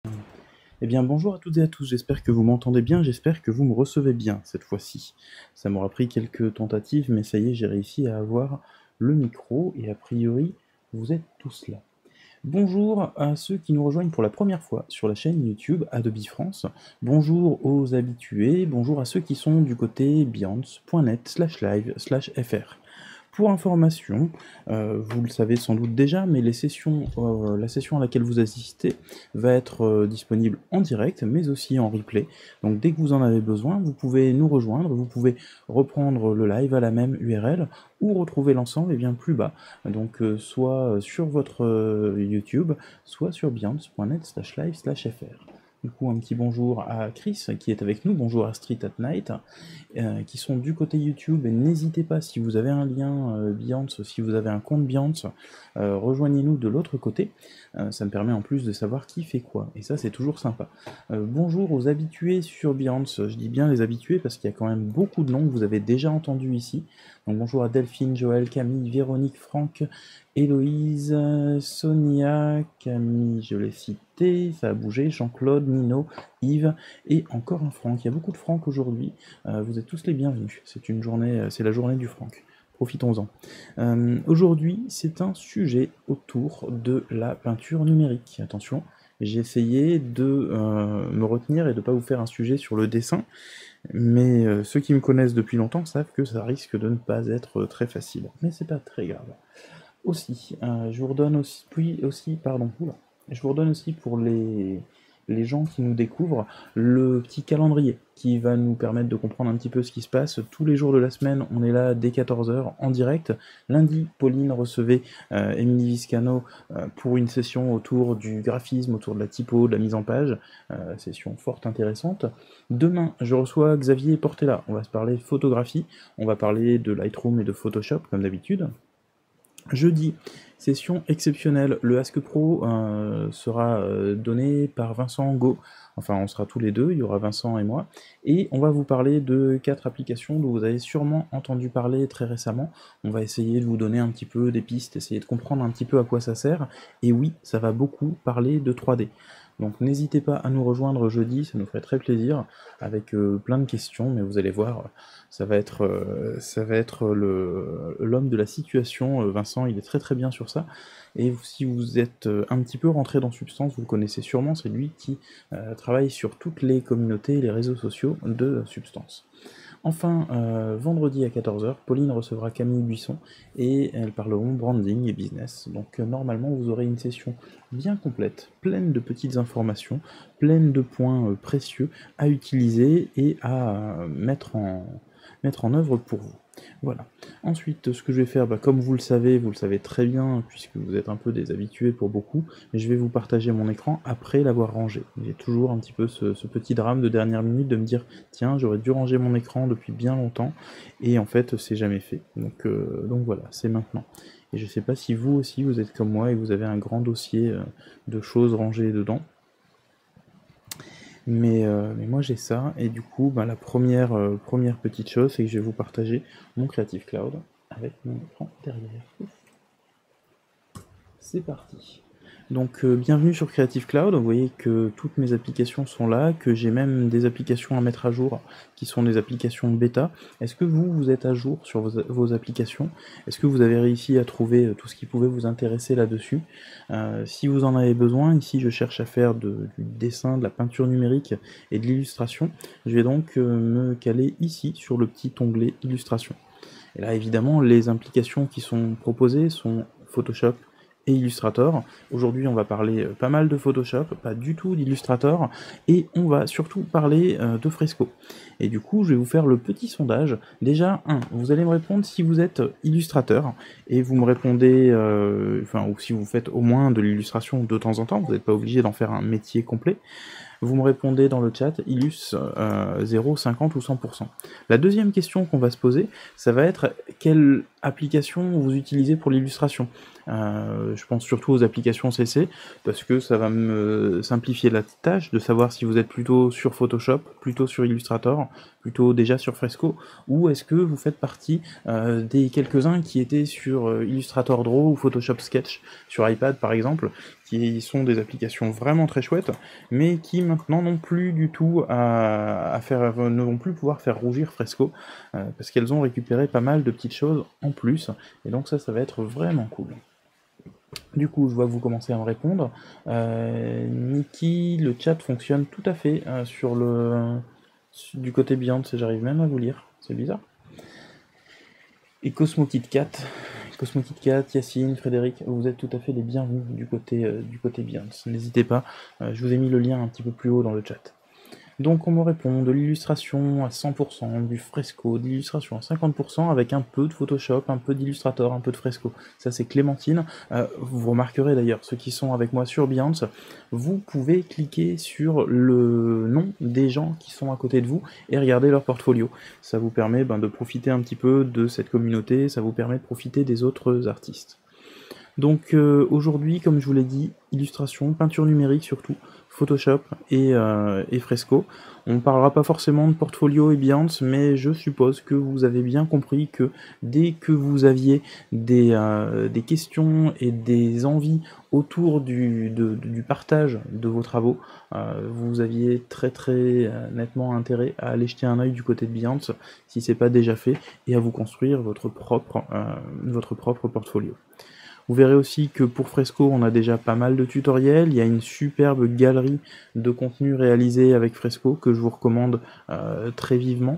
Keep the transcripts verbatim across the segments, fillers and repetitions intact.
Eh bien bonjour à toutes et à tous, j'espère que vous m'entendez bien, j'espère que vous me recevez bien cette fois-ci. Ça m'aura pris quelques tentatives, mais ça y est, j'ai réussi à avoir le micro et a priori, vous êtes tous là. Bonjour à ceux qui nous rejoignent pour la première fois sur la chaîne YouTube Adobe France. Bonjour aux habitués, bonjour à ceux qui sont du côté behance point net slash live slash fr. Pour information, euh, vous le savez sans doute déjà, mais les sessions, euh, la session à laquelle vous assistez va être euh, disponible en direct, mais aussi en replay. Donc dès que vous en avez besoin, vous pouvez nous rejoindre, vous pouvez reprendre le live à la même U R L ou retrouver l'ensemble et bien plus bas. Donc euh, soit sur votre euh, YouTube, soit sur behance point net slash live slash fr. Du coup, un petit bonjour à Chris qui est avec nous, bonjour à Street at Night, euh, qui sont du côté YouTube, et n'hésitez pas, si vous avez un lien euh, Behance, si vous avez un compte Behance, euh, rejoignez-nous de l'autre côté, euh, ça me permet en plus de savoir qui fait quoi, et ça c'est toujours sympa. Euh, bonjour aux habitués sur Behance, je dis bien les habitués parce qu'il y a quand même beaucoup de noms que vous avez déjà entendus ici, donc bonjour à Delphine, Joël, Camille, Véronique, Franck, Héloïse, Sonia, Camille, je l'ai cité, ça a bougé, Jean-Claude, Nino, Yves, et encore un Franck. Il y a beaucoup de Franck aujourd'hui, euh, vous êtes tous les bienvenus. C'est une journée, c'est la journée du Franck. Profitons-en. Euh, aujourd'hui, c'est un sujet autour de la peinture numérique. Attention, j'ai essayé de euh, me retenir et de ne pas vous faire un sujet sur le dessin, mais euh, ceux qui me connaissent depuis longtemps savent que ça risque de ne pas être très facile. Mais c'est pas très grave. Aussi, euh, je vous redonne aussi, puis aussi, pardon, oula, je vous redonne aussi pour les, les gens qui nous découvrent le petit calendrier qui va nous permettre de comprendre un petit peu ce qui se passe. Tous les jours de la semaine, on est là dès quatorze heures en direct. Lundi, Pauline recevait euh, Émilie Viscano euh, pour une session autour du graphisme, autour de la typo, de la mise en page, euh, session fort intéressante. Demain, je reçois Xavier Portela. On va se parler photographie, on va parler de Lightroom et de Photoshop comme d'habitude. Jeudi, session exceptionnelle, le Ask Pro euh, sera euh, donné par Vincent Go, enfin on sera tous les deux, il y aura Vincent et moi, et on va vous parler de quatre applications dont vous avez sûrement entendu parler très récemment. On va essayer de vous donner un petit peu des pistes, essayer de comprendre un petit peu à quoi ça sert, et oui, ça va beaucoup parler de trois D. Donc n'hésitez pas à nous rejoindre jeudi, ça nous ferait très plaisir, avec euh, plein de questions, mais vous allez voir, ça va être, euh, ça va être le, l'homme de la situation, euh, Vincent, il est très très bien sur ça, et si vous êtes euh, un petit peu rentré dans Substance, vous le connaissez sûrement, c'est lui qui euh, travaille sur toutes les communautés et les réseaux sociaux de Substance. Enfin, euh, vendredi à quatorze heures, Pauline recevra Camille Buisson et elles parleront branding et business. Donc euh, normalement, vous aurez une session bien complète, pleine de petites informations, pleine de points euh, précieux à utiliser et à euh, mettre en, mettre en œuvre pour vous. Voilà. Ensuite, ce que je vais faire, bah, comme vous le savez, vous le savez très bien, puisque vous êtes un peu des habitués pour beaucoup, je vais vous partager mon écran après l'avoir rangé. J'ai toujours un petit peu ce, ce petit drame de dernière minute de me dire, tiens, j'aurais dû ranger mon écran depuis bien longtemps, et en fait, c'est jamais fait. Donc, euh, donc voilà, c'est maintenant. Et je sais pas si vous aussi, vous êtes comme moi, et vous avez un grand dossier euh, de choses rangées dedans. Mais, euh, mais moi j'ai ça, et du coup, bah, la première, euh, première petite chose, c'est que je vais vous partager mon Creative Cloud avec mon écran derrière. C'est parti. Donc euh, bienvenue sur Creative Cloud, vous voyez que toutes mes applications sont là, que j'ai même des applications à mettre à jour qui sont des applications bêta. Est-ce que vous, vous êtes à jour sur vos, vos applications? Est-ce que vous avez réussi à trouver euh, tout ce qui pouvait vous intéresser là-dessus? euh, Si vous en avez besoin, ici je cherche à faire de, du dessin, de la peinture numérique et de l'illustration. Je vais donc euh, me caler ici sur le petit onglet illustration. Et là évidemment les applications qui sont proposées sont Photoshop et Illustrator. Aujourd'hui on va parler pas mal de Photoshop, pas du tout d'Illustrator, et on va surtout parler euh, de Fresco. Et du coup je vais vous faire le petit sondage. Déjà, un, vous allez me répondre si vous êtes illustrateur, et vous me répondez, euh, enfin, ou si vous faites au moins de l'illustration de temps en temps, vous n'êtes pas obligé d'en faire un métier complet. Vous me répondez dans le chat, Illus euh, zéro, cinquante ou cent pour cent. La deuxième question qu'on va se poser, ça va être quelle application vous utilisez pour l'illustration. Euh, je pense surtout aux applications C C, parce que ça va me simplifier la tâche de savoir si vous êtes plutôt sur Photoshop, plutôt sur Illustrator, plutôt déjà sur Fresco, ou est-ce que vous faites partie euh, des quelques-uns qui étaient sur euh, Illustrator Draw ou Photoshop Sketch sur iPad par exemple, qui sont des applications vraiment très chouettes, mais qui maintenant n'ont plus du tout à, à faire, ne vont plus pouvoir faire rougir Fresco, euh, parce qu'elles ont récupéré pas mal de petites choses en plus, et donc ça, ça va être vraiment cool. Du coup, je vois que vous commencez à me répondre. Euh, Niki, le chat fonctionne tout à fait euh, sur le du côté Beyond, j'arrive même à vous lire, c'est bizarre. Et Cosmo Kit Kat, Cosmo Kit Kat, Yacine, Frédéric, vous êtes tout à fait les bienvenus du côté, euh, du côté Beyond. N'hésitez pas, euh, je vous ai mis le lien un petit peu plus haut dans le chat. Donc on me répond de l'illustration à cent pour cent, du Fresco, de l'illustration à cinquante pour cent avec un peu de Photoshop, un peu d'Illustrator, un peu de Fresco. Ça c'est Clémentine. Euh, vous remarquerez d'ailleurs, ceux qui sont avec moi sur Behance, vous pouvez cliquer sur le nom des gens qui sont à côté de vous et regarder leur portfolio. Ça vous permet ben, de profiter un petit peu de cette communauté, ça vous permet de profiter des autres artistes. Donc euh, aujourd'hui, comme je vous l'ai dit, illustration, peinture numérique surtout, Photoshop et, euh, et Fresco. On ne parlera pas forcément de portfolio et Behance, mais je suppose que vous avez bien compris que dès que vous aviez des, euh, des questions et des envies autour du, de, du partage de vos travaux, euh, vous aviez très très nettement intérêt à aller jeter un œil du côté de Behance, si c'est pas déjà fait, et à vous construire votre propre, euh, votre propre portfolio. Vous verrez aussi que pour Fresco, on a déjà pas mal de tutoriels. Il y a une superbe galerie de contenu réalisé avec Fresco que je vous recommande euh, très vivement.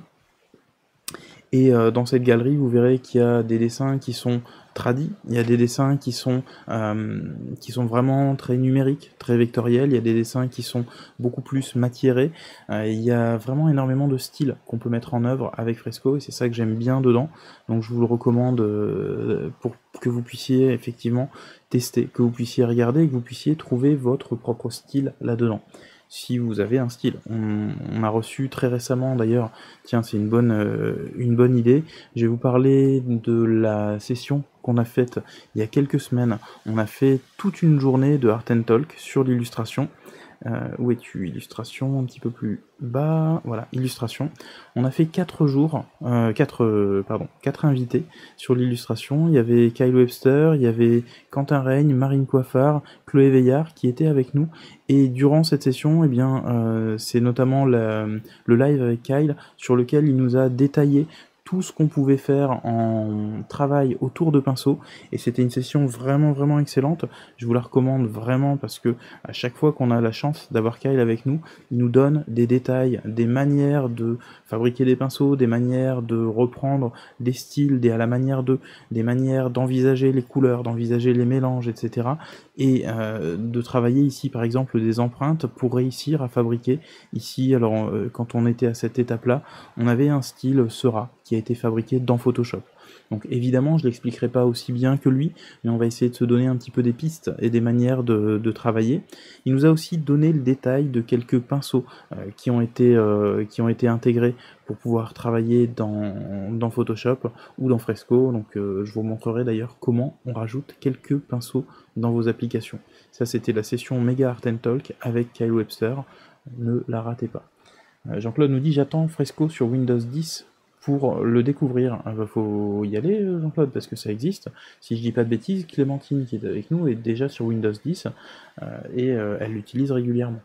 Et euh, dans cette galerie, vous verrez qu'il y a des dessins qui sont tradis, il y a des dessins qui sont, euh, qui sont vraiment très numériques, très vectoriels, il y a des dessins qui sont beaucoup plus matiérés, euh, il y a vraiment énormément de styles qu'on peut mettre en œuvre avec Fresco, et c'est ça que j'aime bien dedans, donc je vous le recommande euh, pour que vous puissiez effectivement tester, que vous puissiez regarder, et que vous puissiez trouver votre propre style là-dedans. Si vous avez un style. On, on a reçu très récemment d'ailleurs, tiens c'est une bonne, euh, une bonne idée, je vais vous parler de la session qu'on a faite il y a quelques semaines. On a fait toute une journée de Art and Talk sur l'illustration. Euh, où es-tu? Illustration, un petit peu plus bas, voilà, illustration. On a fait quatre jours, euh, quatre, euh, pardon, quatre invités sur l'illustration. Il y avait Kyle Webster, il y avait Quentin Reigne, Marine Coiffard, Chloé Veillard qui étaient avec nous. Et durant cette session, eh bien, euh, c'est notamment la, le live avec Kyle sur lequel il nous a détaillé tout ce qu'on pouvait faire en travail autour de pinceau, et c'était une session vraiment vraiment excellente. Je vous la recommande vraiment parce que à chaque fois qu'on a la chance d'avoir Kyle avec nous, il nous donne des détails, des manières de fabriquer des pinceaux, des manières de reprendre des styles, des à la manière de, des manières d'envisager les couleurs, d'envisager les mélanges, et cetera. Et euh, de travailler ici par exemple des empreintes pour réussir à fabriquer ici. Alors euh, quand on était à cette étape-là, on avait un style Sera qui a été fabriqué dans Photoshop. Donc évidemment, je l'expliquerai pas aussi bien que lui, mais on va essayer de se donner un petit peu des pistes et des manières de, de travailler. Il nous a aussi donné le détail de quelques pinceaux euh, qui, ont été, euh, qui ont été intégrés pour pouvoir travailler dans, dans Photoshop ou dans Fresco. Donc euh, je vous montrerai d'ailleurs comment on rajoute quelques pinceaux dans vos applications. Ça, c'était la session Mega Art and Talk avec Kyle Webster. Ne la ratez pas. Euh, Jean-Claude nous dit « J'attends Fresco sur Windows dix pour le découvrir ». Il bah, faut y aller, Jean-Claude, parce que ça existe. Si je dis pas de bêtises, Clémentine, qui est avec nous, est déjà sur Windows dix, euh, et euh, elle l'utilise régulièrement.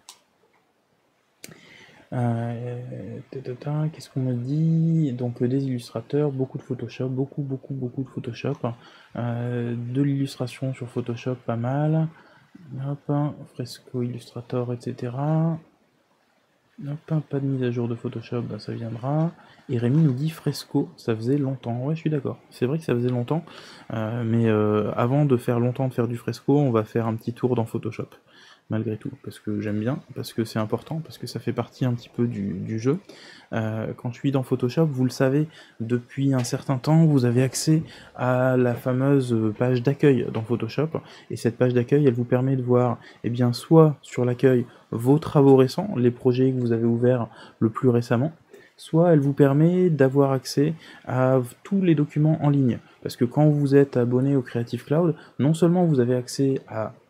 Euh, Qu'est-ce qu'on me dit? Donc euh, des illustrateurs, beaucoup de Photoshop, beaucoup, beaucoup, beaucoup de Photoshop. Euh, de l'illustration sur Photoshop, pas mal. Hop, Fresco, Illustrator, et cetera. Hop, pas de mise à jour de Photoshop, bah, ça viendra. Et Rémi nous dit Fresco, ça faisait longtemps. Ouais, je suis d'accord. C'est vrai que ça faisait longtemps, euh, mais euh, avant de faire longtemps de faire du Fresco, on va faire un petit tour dans Photoshop. Malgré tout, parce que j'aime bien, parce que c'est important, parce que ça fait partie un petit peu du, du jeu. Euh, quand je suis dans Photoshop, vous le savez, depuis un certain temps, vous avez accès à la fameuse page d'accueil dans Photoshop, et cette page d'accueil, elle vous permet de voir, eh bien, soit sur l'accueil, vos travaux récents, les projets que vous avez ouverts le plus récemment, soit elle vous permet d'avoir accès à tous les documents en ligne. Parce que quand vous êtes abonné au Creative Cloud, non seulement vous avez accès à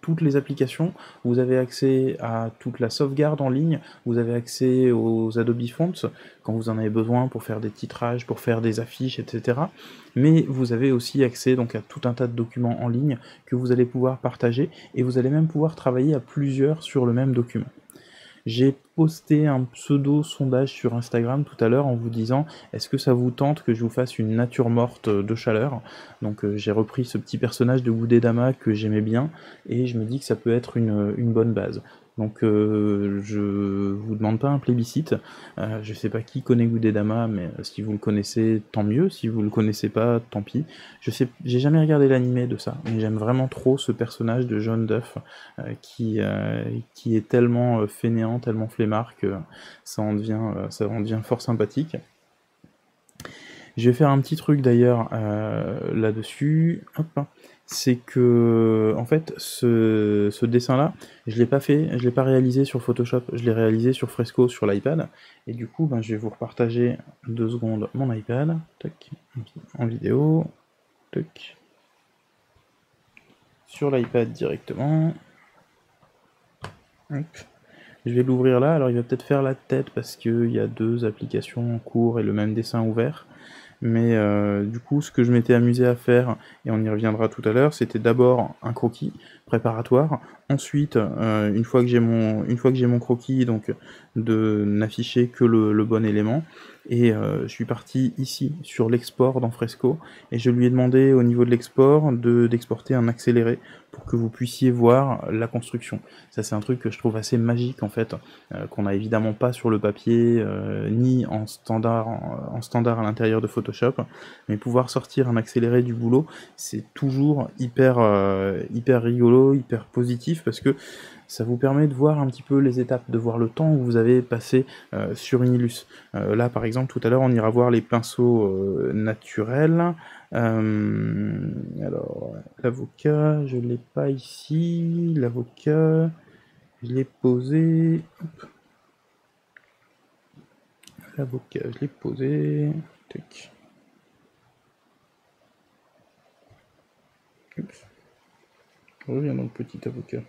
toutes les applications, vous avez accès à toute la sauvegarde en ligne, vous avez accès aux Adobe Fonts, quand vous en avez besoin pour faire des titrages, pour faire des affiches, et cetera. Mais vous avez aussi accès donc à tout un tas de documents en ligne que vous allez pouvoir partager, et vous allez même pouvoir travailler à plusieurs sur le même document. J'ai posté un pseudo sondage sur Instagram tout à l'heure en vous disant est-ce que ça vous tente que je vous fasse une nature morte de chaleur. Donc euh, j'ai repris ce petit personnage de Gudetama que j'aimais bien et je me dis que ça peut être une, une bonne base. Donc euh, je vous demande pas un plébiscite, euh, je sais pas qui connaît Gudetama, mais si vous le connaissez tant mieux, si vous le connaissez pas tant pis. Je sais, j'ai jamais regardé l'animé de ça, mais j'aime vraiment trop ce personnage de John Duff euh, qui, euh, qui est tellement euh, fainéant, tellement flemmard que ça en devient, euh, ça en devient fort sympathique. Je vais faire un petit truc d'ailleurs euh, là-dessus, c'est que en fait ce, ce dessin-là, je l'ai pas fait, je l'ai pas réalisé sur Photoshop, je l'ai réalisé sur Fresco sur l'iPad, et du coup ben, je vais vous repartager deux secondes mon iPad, tac, en vidéo, tac, sur l'iPad directement. Hop. Je vais l'ouvrir là, alors il va peut-être faire la tête parce qu'il y a deux applications en cours et le même dessin ouvert. Mais euh, du coup, ce que je m'étais amusé à faire, et on y reviendra tout à l'heure, c'était d'abord un croquis préparatoire. Ensuite, euh, une fois que j'ai mon, une fois que j'ai mon croquis, donc de n'afficher que le, le bon élément. Et euh, je suis parti ici sur l'export dans Fresco, et je lui ai demandé au niveau de l'export de d'exporter un accéléré pour que vous puissiez voir la construction. Ça c'est un truc que je trouve assez magique en fait, euh, qu'on n'a évidemment pas sur le papier, euh, ni en standard, en, en standard à l'intérieur de Photoshop, mais pouvoir sortir un accéléré du boulot, c'est toujours hyper, euh, hyper rigolo, hyper positif, parce que ça vous permet de voir un petit peu les étapes, de voir le temps où vous avez passé euh, sur une illus. Euh, là par exemple, tout à l'heure on ira voir les pinceaux euh, naturels. Euh, alors, l'avocat, je l'ai pas ici, l'avocat, je l'ai posé, l'avocat, je l'ai posé, tac. Oups. Je reviens dans le petit avocat.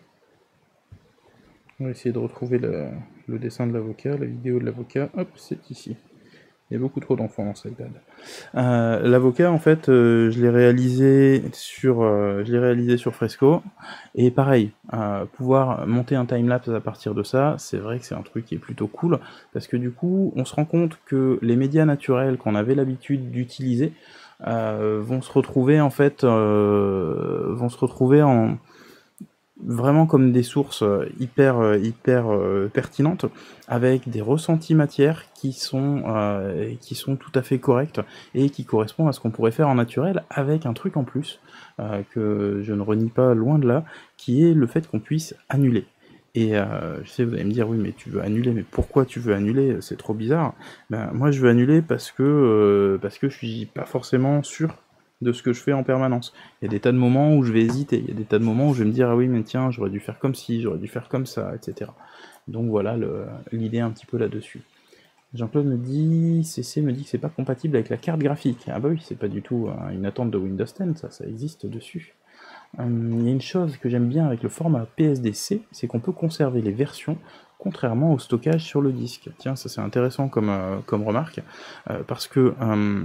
On va essayer de retrouver la, le dessin de l'avocat, la vidéo de l'avocat, hop, c'est ici. Il y a beaucoup trop d'enfants dans cette iPad. Euh, L'avocat, en fait, euh, je l'ai réalisé sur, euh, je l'ai réalisé sur Fresco, et pareil, euh, pouvoir monter un timelapse à partir de ça, c'est vrai que c'est un truc qui est plutôt cool, parce que du coup, on se rend compte que les médias naturels qu'on avait l'habitude d'utiliser euh, vont se retrouver en fait, euh, vont se retrouver en vraiment comme des sources hyper hyper euh, pertinentes, avec des ressentis matières qui sont euh, qui sont tout à fait corrects et qui correspondent à ce qu'on pourrait faire en naturel, avec un truc en plus euh, que je ne renie pas, loin de là, qui est le fait qu'on puisse annuler. Et euh, je sais, vous allez me dire, oui, mais tu veux annuler, mais pourquoi tu veux annuler? C'est trop bizarre. Ben, moi, je veux annuler parce que, euh, parce que je suis pas forcément sûr de ce que je fais en permanence. Il y a des tas de moments où je vais hésiter, il y a des tas de moments où je vais me dire, ah oui, mais tiens, j'aurais dû faire comme ci, j'aurais dû faire comme ça, et cetera. Donc voilà l'idée un petit peu là-dessus. Jean-Claude me dit, C C me dit que c'est pas compatible avec la carte graphique. Ah bah oui, c'est pas du tout hein, une attente de Windows dix, ça, ça existe dessus. Il euh, y a une chose que j'aime bien avec le format P S D C, c'est qu'on peut conserver les versions contrairement au stockage sur le disque. Tiens, ça c'est intéressant comme, euh, comme remarque, euh, parce que euh,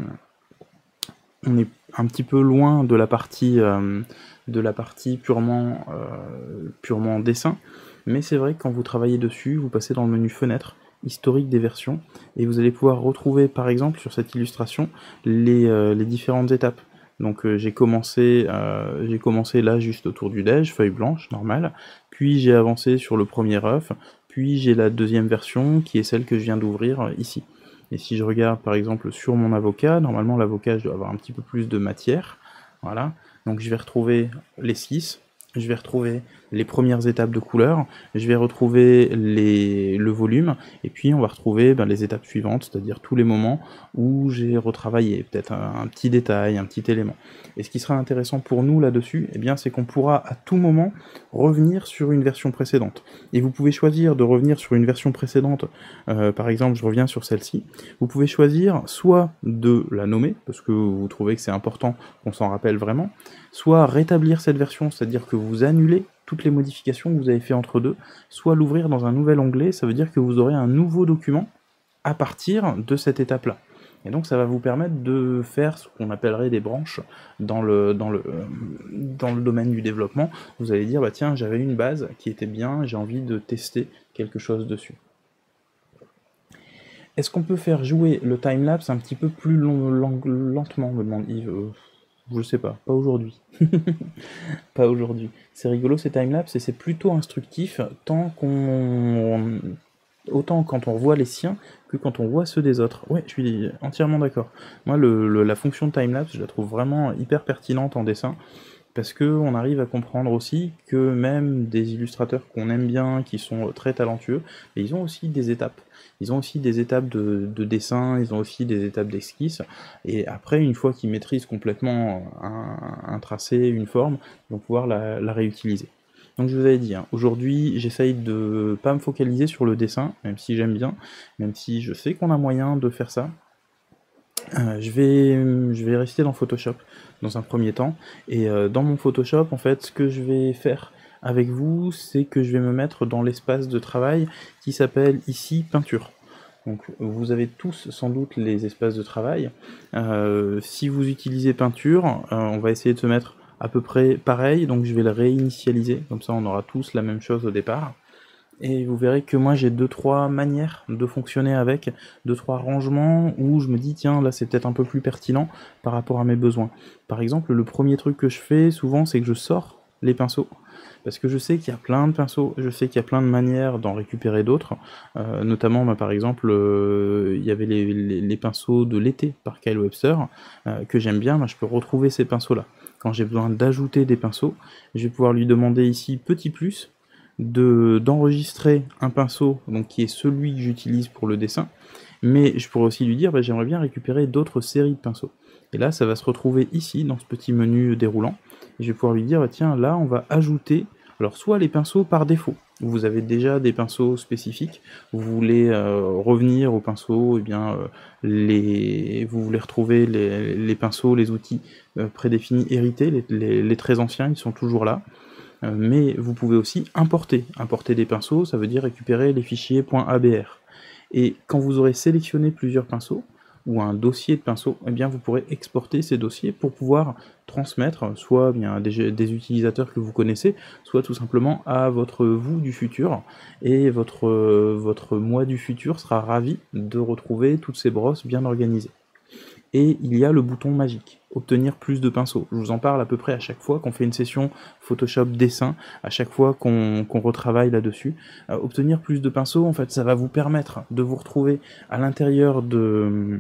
on est un petit peu loin de la partie, euh, de la partie purement, euh, purement dessin, mais c'est vrai que quand vous travaillez dessus, vous passez dans le menu fenêtre, historique des versions, et vous allez pouvoir retrouver par exemple sur cette illustration les, euh, les différentes étapes. Donc euh, j'ai commencé, euh, j'ai commencé là juste autour du déj, feuille blanche, normale, puis j'ai avancé sur le premier œuf, puis j'ai la deuxième version qui est celle que je viens d'ouvrir euh, ici. Et si je regarde par exemple sur mon avocat, normalement l'avocat je dois avoir un petit peu plus de matière, voilà, donc je vais retrouver l'esquisse, je vais retrouver les premières étapes de couleur, je vais retrouver les, le volume, et puis on va retrouver ben, les étapes suivantes, c'est-à-dire tous les moments où j'ai retravaillé, peut-être un, un petit détail, un petit élément. Et ce qui sera intéressant pour nous là-dessus, eh bien, c'est qu'on pourra à tout moment revenir sur une version précédente. Et vous pouvez choisir de revenir sur une version précédente, euh, par exemple je reviens sur celle-ci, vous pouvez choisir soit de la nommer, parce que vous trouvez que c'est important qu'on s'en rappelle vraiment, soit rétablir cette version, c'est-à-dire que vous annulez toutes les modifications que vous avez fait entre deux, soit l'ouvrir dans un nouvel onglet, ça veut dire que vous aurez un nouveau document à partir de cette étape-là. Et donc ça va vous permettre de faire ce qu'on appellerait des branches dans le, dans le, dans le domaine du développement. Vous allez dire, bah tiens, j'avais une base qui était bien, j'ai envie de tester quelque chose dessus. Est-ce qu'on peut faire jouer le timelapse un petit peu plus long, long, lentement, me demande Yves. euh, Je sais pas, pas aujourd'hui. Pas aujourd'hui. C'est rigolo ces timelapse et c'est plutôt instructif tant qu'on... autant quand on revoit les siens que quand on voit ceux des autres. Ouais, je suis entièrement d'accord. Moi, le, le- la fonction de timelapse, je la trouve vraiment hyper pertinente en dessin, parce que on arrive à comprendre aussi que même des illustrateurs qu'on aime bien, qui sont très talentueux, mais ils ont aussi des étapes. Ils ont aussi des étapes de, de dessin, ils ont aussi des étapes d'esquisse, et après, une fois qu'ils maîtrisent complètement un, un tracé, une forme, ils vont pouvoir la, la réutiliser. Donc je vous avais dit, hein, aujourd'hui j'essaye de pas me focaliser sur le dessin, même si j'aime bien, même si je sais qu'on a moyen de faire ça. Euh, je vais, je vais rester dans Photoshop dans un premier temps, et euh, dans mon Photoshop, en fait, ce que je vais faire avec vous, c'est que je vais me mettre dans l'espace de travail qui s'appelle ici peinture. Donc vous avez tous sans doute les espaces de travail. Euh, si vous utilisez peinture, euh, on va essayer de se mettre à peu près pareil, donc je vais le réinitialiser, comme ça on aura tous la même chose au départ. Et vous verrez que moi j'ai deux trois manières de fonctionner avec, deux trois rangements où je me dis tiens là c'est peut-être un peu plus pertinent par rapport à mes besoins. Par exemple, le premier truc que je fais souvent c'est que je sors les pinceaux, parce que je sais qu'il y a plein de pinceaux, je sais qu'il y a plein de manières d'en récupérer d'autres, euh, notamment bah, par exemple euh, il y avait les, les, les pinceaux de l'été par Kyle Webster euh, que j'aime bien, bah, je peux retrouver ces pinceaux là. Quand j'ai besoin d'ajouter des pinceaux, je vais pouvoir lui demander ici petit plus, de d'enregistrer un pinceau donc qui est celui que j'utilise pour le dessin, mais je pourrais aussi lui dire bah, j'aimerais bien récupérer d'autres séries de pinceaux. Et là ça va se retrouver ici dans ce petit menu déroulant, et je vais pouvoir lui dire bah, tiens là on va ajouter, alors soit les pinceaux par défaut, vous avez déjà des pinceaux spécifiques, vous voulez euh, revenir aux pinceaux, et eh bien euh, les, vous voulez retrouver les, les pinceaux, les outils euh, prédéfinis hérités, les, les, les très anciens ils sont toujours là. Mais vous pouvez aussi importer. Importer des pinceaux, ça veut dire récupérer les fichiers .abr. Et quand vous aurez sélectionné plusieurs pinceaux, ou un dossier de pinceaux, eh bien vous pourrez exporter ces dossiers pour pouvoir transmettre soit bien des, des utilisateurs que vous connaissez, soit tout simplement à votre vous du futur, et votre, votre moi du futur sera ravi de retrouver toutes ces brosses bien organisées. Et il y a le bouton magique, obtenir plus de pinceaux. Je vous en parle à peu près à chaque fois qu'on fait une session Photoshop dessin, à chaque fois qu'on qu'on retravaille là-dessus. Euh, obtenir plus de pinceaux, en fait, ça va vous permettre de vous retrouver à l'intérieur de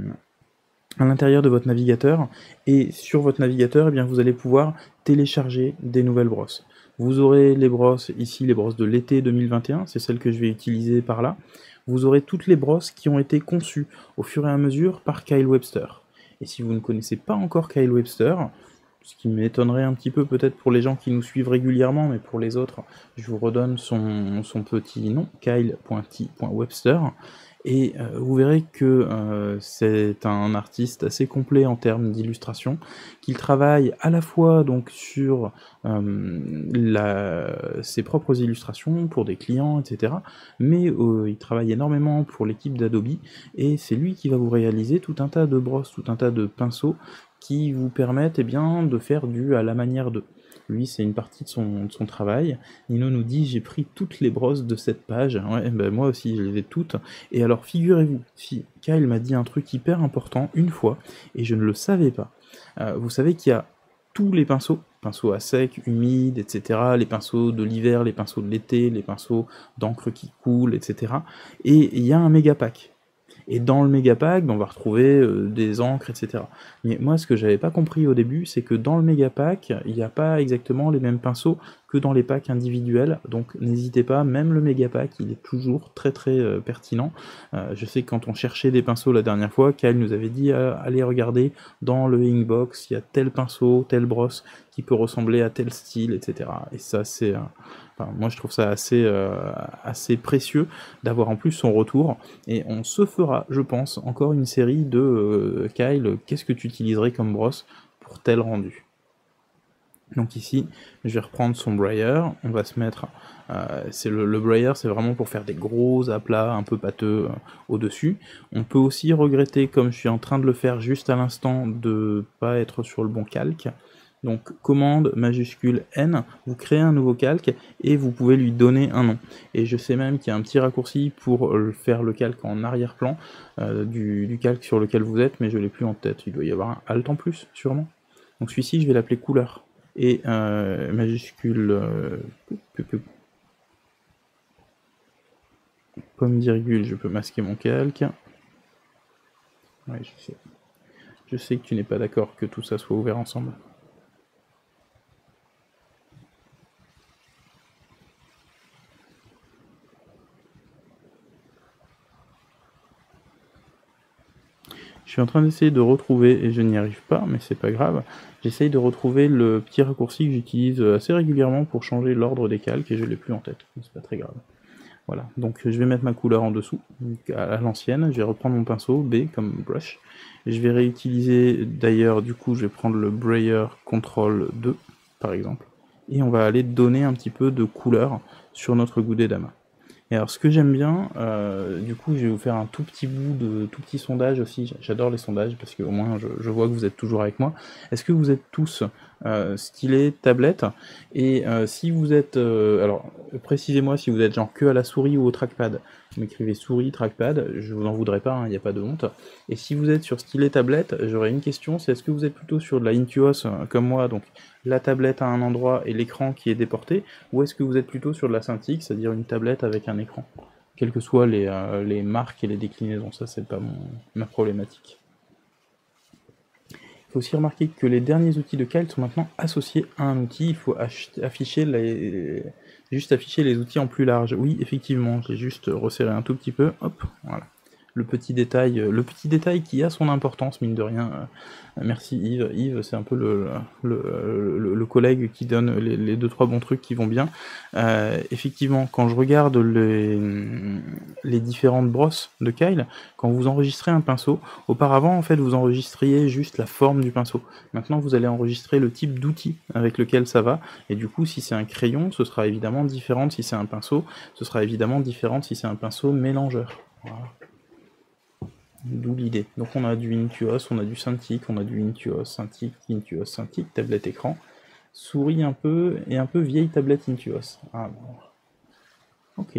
à l'intérieur de votre navigateur, et sur votre navigateur, eh bien, vous allez pouvoir télécharger des nouvelles brosses. Vous aurez les brosses, ici les brosses de l'été deux mille vingt et un, c'est celles que je vais utiliser par là. Vous aurez toutes les brosses qui ont été conçues au fur et à mesure par Kyle Webster. Et si vous ne connaissez pas encore Kyle Webster, ce qui m'étonnerait un petit peu peut-être pour les gens qui nous suivent régulièrement, mais pour les autres, je vous redonne son, son petit nom, kyle.t.webster, et euh, vous verrez que euh, c'est un artiste assez complet en termes d'illustration, qu'il travaille à la fois donc sur euh, la, ses propres illustrations pour des clients, et cetera, mais euh, il travaille énormément pour l'équipe d'Adobe, et c'est lui qui va vous réaliser tout un tas de brosses, tout un tas de pinceaux qui vous permettent eh bien, de faire du à la manière de. Lui, c'est une partie de son, de son travail. Nino nous dit « J'ai pris toutes les brosses de cette page. » Ouais, ben moi aussi, je les ai toutes. Et alors, figurez-vous, si Kyle m'a dit un truc hyper important une fois, et je ne le savais pas. Euh, vous savez qu'il y a tous les pinceaux, pinceaux à sec, humides, et cetera, les pinceaux de l'hiver, les pinceaux de l'été, les pinceaux d'encre qui coule, et cetera. Et il y a un méga pack. Et dans le méga pack, on va retrouver euh, des encres, et cetera. Mais moi, ce que j'avais pas compris au début, c'est que dans le méga pack, il n'y a pas exactement les mêmes pinceaux que dans les packs individuels. Donc n'hésitez pas, même le méga pack, il est toujours très très euh, pertinent. Euh, je sais que quand on cherchait des pinceaux la dernière fois, Kyle nous avait dit euh, allez regarder dans le Inkbox, il y a tel pinceau, telle brosse qui peut ressembler à tel style, et cetera. Et ça, c'est... Euh, Enfin, moi je trouve ça assez, euh, assez précieux d'avoir en plus son retour, et on se fera, je pense, encore une série de euh, Kyle, qu'est-ce que tu utiliserais comme brosse pour tel rendu. Donc ici, je vais reprendre son brayer, on va se mettre, euh, c'est le, le brayer c'est vraiment pour faire des gros aplats un peu pâteux euh, au-dessus. On peut aussi regretter, comme je suis en train de le faire juste à l'instant, de pas être sur le bon calque. Donc commande majuscule N, vous créez un nouveau calque et vous pouvez lui donner un nom. Et je sais même qu'il y a un petit raccourci pour faire le calque en arrière-plan euh, du, du calque sur lequel vous êtes, mais je l'ai plus en tête, il doit y avoir un Alt en plus sûrement. Donc celui-ci je vais l'appeler couleur. Et euh, majuscule euh, pomme virgule, je peux masquer mon calque. Ouais, je sais. Je sais que tu n'es pas d'accord que tout ça soit ouvert ensemble. Je suis en train d'essayer de retrouver, et je n'y arrive pas, mais c'est pas grave, j'essaye de retrouver le petit raccourci que j'utilise assez régulièrement pour changer l'ordre des calques, et je l'ai plus en tête, c'est pas très grave. Voilà, donc je vais mettre ma couleur en dessous, à l'ancienne, je vais reprendre mon pinceau, B comme brush, et je vais réutiliser, d'ailleurs, du coup, je vais prendre le brayer contrôle deux, par exemple, et on va aller donner un petit peu de couleur sur notre goudé d'amas. Et alors ce que j'aime bien, euh, du coup je vais vous faire un tout petit bout de tout petit sondage aussi, j'adore les sondages parce qu'au moins je, je vois que vous êtes toujours avec moi. Est-ce que vous êtes tous euh, stylet tablette? Et euh, si vous êtes, euh, alors précisez-moi si vous êtes genre que à la souris ou au trackpad. Vous m'écrivez souris, trackpad, je vous en voudrais pas, il hein, n'y a pas de honte. Et si vous êtes sur stylet tablette, j'aurais une question, c'est est-ce que vous êtes plutôt sur de la Intuos euh, comme moi, donc la tablette à un endroit et l'écran qui est déporté, ou est-ce que vous êtes plutôt sur de la Cintiq, c'est-à-dire une tablette avec un écran? Quelles que soient les, euh, les marques et les déclinaisons, ça c'est pas mon, ma problématique. Il faut aussi remarquer que les derniers outils de calque sont maintenant associés à un outil, il faut afficher les, juste afficher les outils en plus large. Oui, effectivement, j'ai juste resserré un tout petit peu, hop, voilà. Le petit détail, le petit détail qui a son importance, mine de rien. Merci Yves. Yves, c'est un peu le, le, le, le collègue qui donne les, les deux trois bons trucs qui vont bien. Euh, effectivement, quand je regarde les, les différentes brosses de Kyle, quand vous enregistrez un pinceau, auparavant en fait vous enregistriez juste la forme du pinceau. Maintenant vous allez enregistrer le type d'outil avec lequel ça va, et du coup si c'est un crayon, ce sera évidemment différent si c'est un pinceau, ce sera évidemment différent si c'est un pinceau mélangeur. Voilà. D'où l'idée. Donc on a du Intuos, on a du Cintiq, on a du Intuos, Cintiq, Intuos, Cintiq, tablette écran, souris un peu, et un peu vieille tablette Intuos. Ah bon. Ok.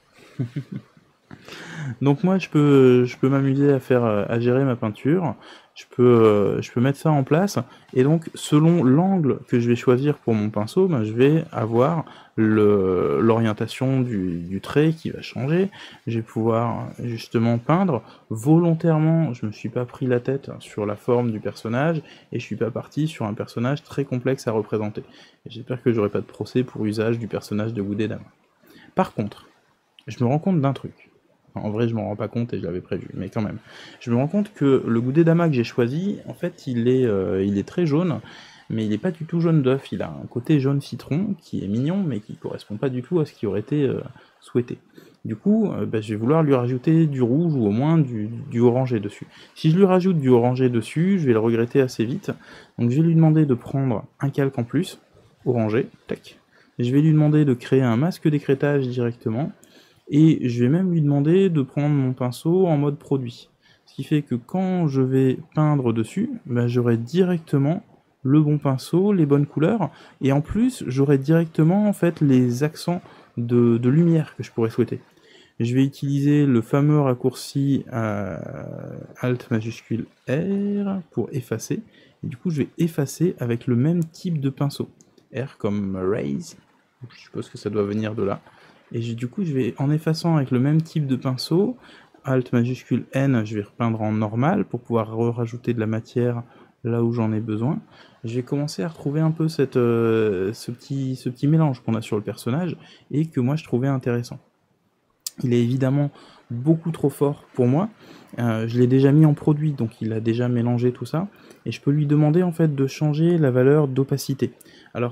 Donc moi je peux, je peux m'amuser à faire, à gérer ma peinture, je peux, je peux mettre ça en place, et donc selon l'angle que je vais choisir pour mon pinceau, ben, je vais avoir l'orientation du, du trait qui va changer, je vais pouvoir justement peindre, volontairement je me suis pas pris la tête sur la forme du personnage, et je suis pas parti sur un personnage très complexe à représenter. J'espère que j'aurai pas de procès pour usage du personnage de Goudé Dama. Par contre, je me rends compte d'un truc. En vrai, je m'en rends pas compte et je l'avais prévu, mais quand même. Je me rends compte que le Goudé Dama que j'ai choisi, en fait, il est, euh, il est très jaune, mais il n'est pas du tout jaune d'œuf. Il a un côté jaune citron qui est mignon, mais qui correspond pas du tout à ce qui aurait été euh, souhaité. Du coup, euh, bah, je vais vouloir lui rajouter du rouge ou au moins du, du orangé dessus. Si je lui rajoute du orangé dessus, je vais le regretter assez vite. Donc je vais lui demander de prendre un calque en plus, orangé, tac. Je vais lui demander de créer un masque d'écrêtage directement. Et je vais même lui demander de prendre mon pinceau en mode produit. Ce qui fait que quand je vais peindre dessus, bah, j'aurai directement le bon pinceau, les bonnes couleurs, et en plus j'aurai directement en fait les accents de, de lumière que je pourrais souhaiter. Je vais utiliser le fameux raccourci euh, Alt majuscule R pour effacer, et du coup je vais effacer avec le même type de pinceau. R comme raise, je suppose que ça doit venir de là. Et du coup, je vais, en effaçant avec le même type de pinceau, Alt majuscule N, je vais repeindre en normal pour pouvoir rajouter de la matière là où j'en ai besoin. Je vais commencer à retrouver un peu cette, euh, ce, petit, ce petit mélange qu'on a sur le personnage et que moi je trouvais intéressant. Il est évidemment beaucoup trop fort pour moi. Euh, je l'ai déjà mis en produit, donc il a déjà mélangé tout ça. Et je peux lui demander en fait de changer la valeur d'opacité. Alors,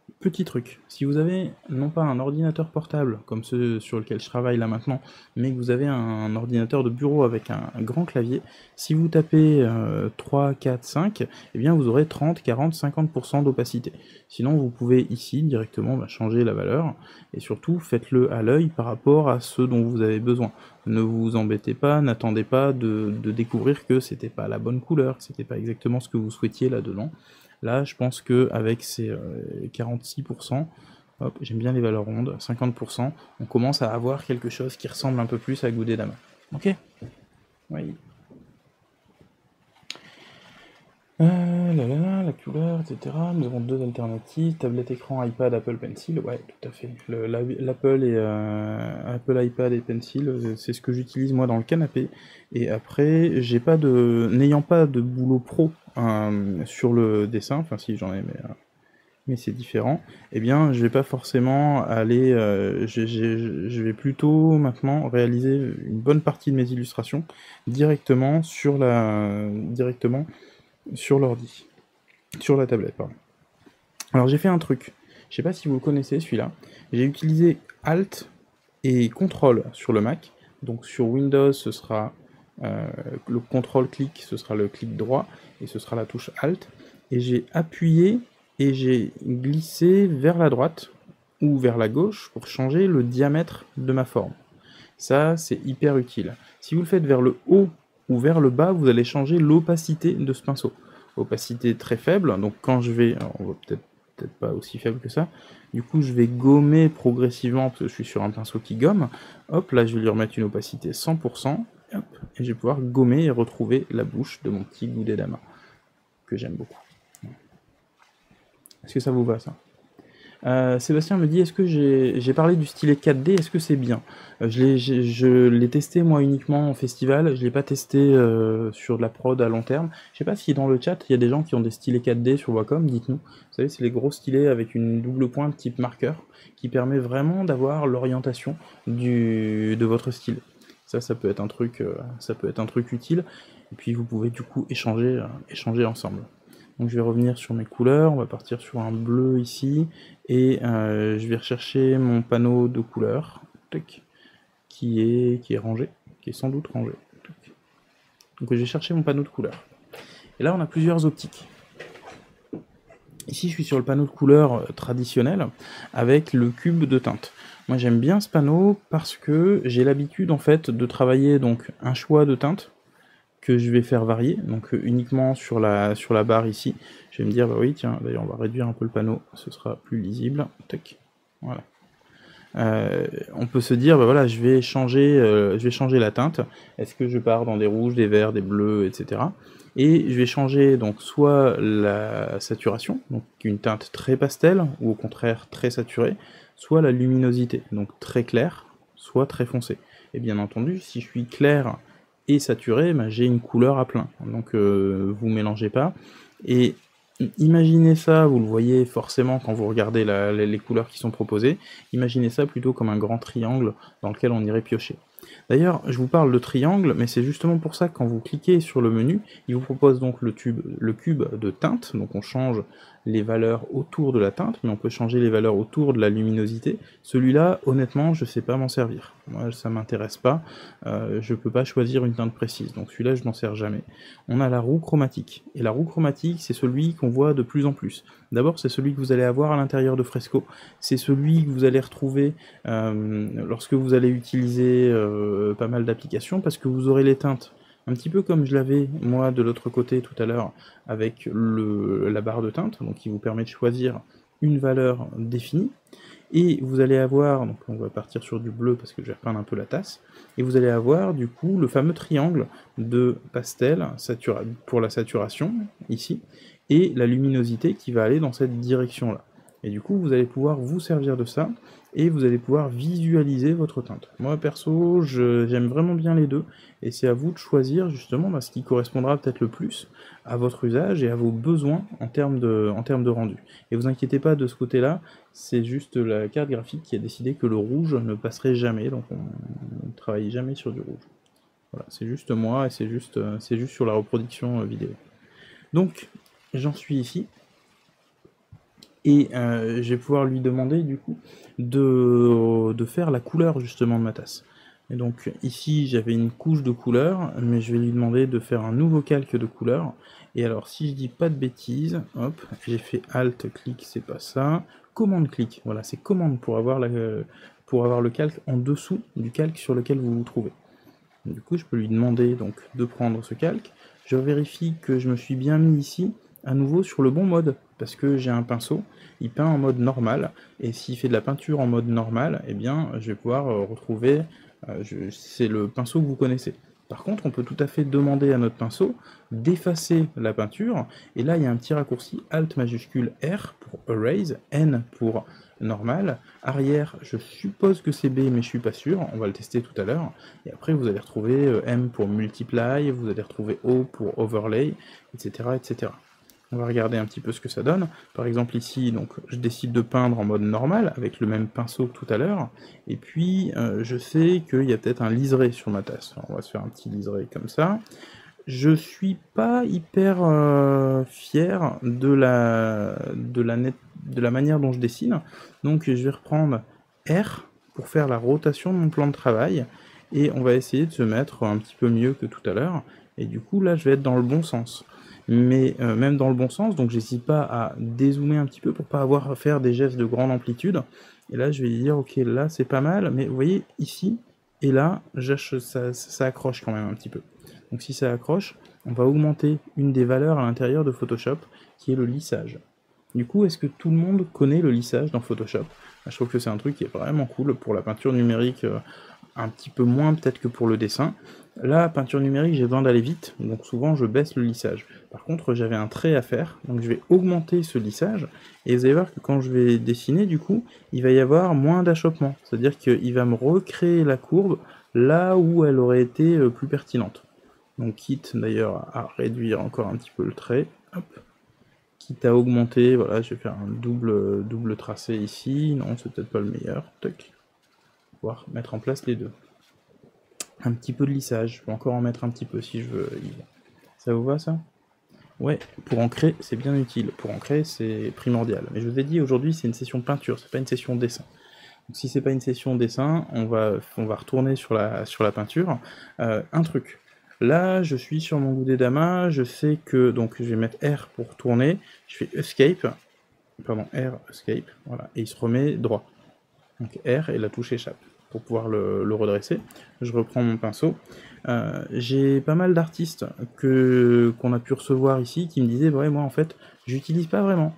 Petit truc, si vous avez non pas un ordinateur portable comme ceux sur lequel je travaille là maintenant, mais que vous avez un ordinateur de bureau avec un, un grand clavier, si vous tapez euh, trois, quatre, cinq, eh bien vous aurez trente, quarante, cinquante pour cent d'opacité. Sinon vous pouvez ici directement bah, changer la valeur, et surtout faites-le à l'œil par rapport à ce dont vous avez besoin. Ne vous embêtez pas, n'attendez pas de, de découvrir que c'était pas la bonne couleur, que c'était pas exactement ce que vous souhaitiez là-dedans. Là, je pense qu'avec ces euh, quarante-six pour cent, hop, j'aime bien les valeurs rondes, cinquante pour cent, on commence à avoir quelque chose qui ressemble un peu plus à Goudet Dama. Ok. Oui. Euh, là, là, là, la couleur, et cetera. Nous avons deux alternatives, tablette écran, iPad, Apple Pencil, ouais, tout à fait. L'Apple et euh, Apple iPad et Pencil, euh, c'est ce que j'utilise moi dans le canapé. Et après, j'ai pas de, n'ayant pas de boulot pro euh, sur le dessin, enfin si j'en ai, mais euh, mais c'est différent, eh bien je vais pas forcément aller, euh, je, je, je vais plutôt maintenant réaliser une bonne partie de mes illustrations directement sur la, directement sur l'ordi, sur la tablette, pardon. Alors j'ai fait un truc, je sais pas si vous le connaissez celui-là, j'ai utilisé Alt et Contrôle sur le Mac, donc sur Windows ce sera euh, le contrôle-clic, ce sera le clic droit, et ce sera la touche Alt, et j'ai appuyé et j'ai glissé vers la droite ou vers la gauche pour changer le diamètre de ma forme. Ça, c'est hyper utile. Si vous le faites vers le haut ou vers le bas, vous allez changer l'opacité de ce pinceau. Opacité très faible, donc quand je vais, alors on va peut-être peut-être pas aussi faible que ça, du coup je vais gommer progressivement, parce que je suis sur un pinceau qui gomme, hop, là je vais lui remettre une opacité cent pour cent, hop, et je vais pouvoir gommer et retrouver la bouche de mon petit Goudet Dama, que j'aime beaucoup. Est-ce que ça vous va, ça? Euh, Sébastien me dit, est-ce que j'ai parlé du stylet quatre D, est-ce que c'est bien? euh, Je l'ai testé moi uniquement en festival, je l'ai pas testé euh, sur de la prod à long terme. Je sais pas si dans le chat il y a des gens qui ont des stylets quatre D sur Wacom, dites-nous. Vous savez, c'est les gros stylets avec une double pointe type marqueur, qui permet vraiment d'avoir l'orientation de votre stylet. Ça, ça peut être un truc, euh, ça peut être un truc utile, et puis vous pouvez du coup échanger, euh, échanger ensemble. Donc je vais revenir sur mes couleurs, on va partir sur un bleu ici, et euh, je vais rechercher mon panneau de couleurs, qui est, qui est rangé, qui est sans doute rangé. Donc je vais chercher mon panneau de couleurs. Et là on a plusieurs optiques. Ici je suis sur le panneau de couleurs traditionnel, avec le cube de teinte. Moi j'aime bien ce panneau parce que j'ai l'habitude en fait de travailler donc un choix de teinte, que je vais faire varier, donc euh, uniquement sur la, sur la barre ici, je vais me dire, bah oui, tiens, d'ailleurs on va réduire un peu le panneau, ce sera plus lisible, tac, voilà. Euh, on peut se dire, bah voilà, je vais changer, euh, je vais changer la teinte, est-ce que je pars dans des rouges, des verts, des bleus, et cetera. Et je vais changer donc soit la saturation, donc une teinte très pastel, ou au contraire très saturée, soit la luminosité, donc très clair, soit très foncé. Et bien entendu, si je suis clair et saturé, bah, j'ai une couleur à plein. Donc euh, vous mélangez pas. Et imaginez ça, vous le voyez forcément quand vous regardez la, les, les couleurs qui sont proposées, imaginez ça plutôt comme un grand triangle dans lequel on irait piocher. D'ailleurs, je vous parle de triangle, mais c'est justement pour ça que quand vous cliquez sur le menu, il vous propose donc le, tube, le cube de teinte, donc on change les valeurs autour de la teinte, mais on peut changer les valeurs autour de la luminosité. Celui-là, honnêtement, je sais pas m'en servir. Moi, ça m'intéresse pas, euh, je peux pas choisir une teinte précise, donc celui-là, je m'en sers jamais. On a la roue chromatique, et la roue chromatique, c'est celui qu'on voit de plus en plus. D'abord, c'est celui que vous allez avoir à l'intérieur de Fresco, c'est celui que vous allez retrouver euh, lorsque vous allez utiliser euh, pas mal d'applications, parce que vous aurez les teintes un petit peu comme je l'avais moi de l'autre côté tout à l'heure avec le, la barre de teinte, donc qui vous permet de choisir une valeur définie, et vous allez avoir, donc on va partir sur du bleu parce que je vais repeindre un peu la tasse, et vous allez avoir du coup le fameux triangle de pastel pour la saturation, ici, et la luminosité qui va aller dans cette direction-là. Et du coup, vous allez pouvoir vous servir de ça, et vous allez pouvoir visualiser votre teinte. Moi, perso, j'aime vraiment bien les deux, et c'est à vous de choisir justement bah, ce qui correspondra peut-être le plus à votre usage et à vos besoins en termes de, en termes de rendu. Et vous inquiétez pas de ce côté-là, c'est juste la carte graphique qui a décidé que le rouge ne passerait jamais, donc on ne travaille jamais sur du rouge. Voilà, c'est juste moi, et c'est juste, c'est juste sur la reproduction vidéo. Donc, j'en suis ici. Et euh, je vais pouvoir lui demander du coup de, de faire la couleur justement de ma tasse. Et donc ici j'avais une couche de couleur, mais je vais lui demander de faire un nouveau calque de couleur. Et alors si je dis pas de bêtises, hop, j'ai fait Alt, clic, c'est pas ça, commande clic, voilà, c'est commande pour avoir, la, pour avoir le calque en dessous du calque sur lequel vous vous trouvez. Du coup je peux lui demander donc de prendre ce calque, je vérifie que je me suis bien mis ici, à nouveau sur le bon mode, parce que j'ai un pinceau, il peint en mode normal, et s'il fait de la peinture en mode normal, eh bien je vais pouvoir euh, retrouver, euh, c'est le pinceau que vous connaissez. Par contre, on peut tout à fait demander à notre pinceau d'effacer la peinture, et là il y a un petit raccourci Alt majuscule R pour Erase, N pour normal, arrière, je suppose que c'est B, mais je suis pas sûr, on va le tester tout à l'heure, et après vous allez retrouver M pour Multiply, vous allez retrouver O pour Overlay, et cetera, et cetera. On va regarder un petit peu ce que ça donne. Par exemple ici, donc, je décide de peindre en mode normal, avec le même pinceau que tout à l'heure, et puis euh, je sais qu'il y a peut-être un liseré sur ma tasse. Alors, on va se faire un petit liseré comme ça. Je suis pas hyper euh, fier de la, de, la net, de la manière dont je dessine, donc je vais reprendre R pour faire la rotation de mon plan de travail, et on va essayer de se mettre un petit peu mieux que tout à l'heure, et du coup là je vais être dans le bon sens. Mais euh, même dans le bon sens, donc j'hésite pas à dézoomer un petit peu pour pas avoir à faire des gestes de grande amplitude. Et là je vais dire ok là c'est pas mal, mais vous voyez ici et là ça, ça accroche quand même un petit peu. Donc si ça accroche, on va augmenter une des valeurs à l'intérieur de Photoshop qui est le lissage. Du coup, est-ce que tout le monde connaît le lissage dans Photoshop? Je trouve que c'est un truc qui est vraiment cool pour la peinture numérique, euh, un petit peu moins peut-être que pour le dessin. Là, peinture numérique, j'ai besoin d'aller vite, donc souvent je baisse le lissage. Par contre, j'avais un trait à faire, donc je vais augmenter ce lissage, et vous allez voir que quand je vais dessiner, du coup, il va y avoir moins d'achoppement. C'est-à-dire qu'il va me recréer la courbe là où elle aurait été plus pertinente. Donc quitte d'ailleurs à réduire encore un petit peu le trait, hop. Quitte à augmenter, voilà, je vais faire un double, double tracé ici, non, c'est peut-être pas le meilleur, tac. Pouvoir mettre en place les deux. Un petit peu de lissage, je peux encore en mettre un petit peu si je veux. Ça vous va ça? Ouais, pour ancrer, c'est bien utile. Pour ancrer, c'est primordial. Mais je vous ai dit, aujourd'hui, c'est une session peinture, c'est pas une session dessin. Donc si c'est pas une session dessin, on va, on va retourner sur la, sur la peinture. Euh, un truc. Là, je suis sur mon Gudedama, je sais que, donc je vais mettre R pour tourner, je fais Escape, pardon, R, Escape, voilà, et il se remet droit. Donc R et la touche échappe pour pouvoir le, le redresser. Je reprends mon pinceau. Euh, j'ai pas mal d'artistes que qu'on a pu recevoir ici qui me disaient ouais moi en fait j'utilise pas vraiment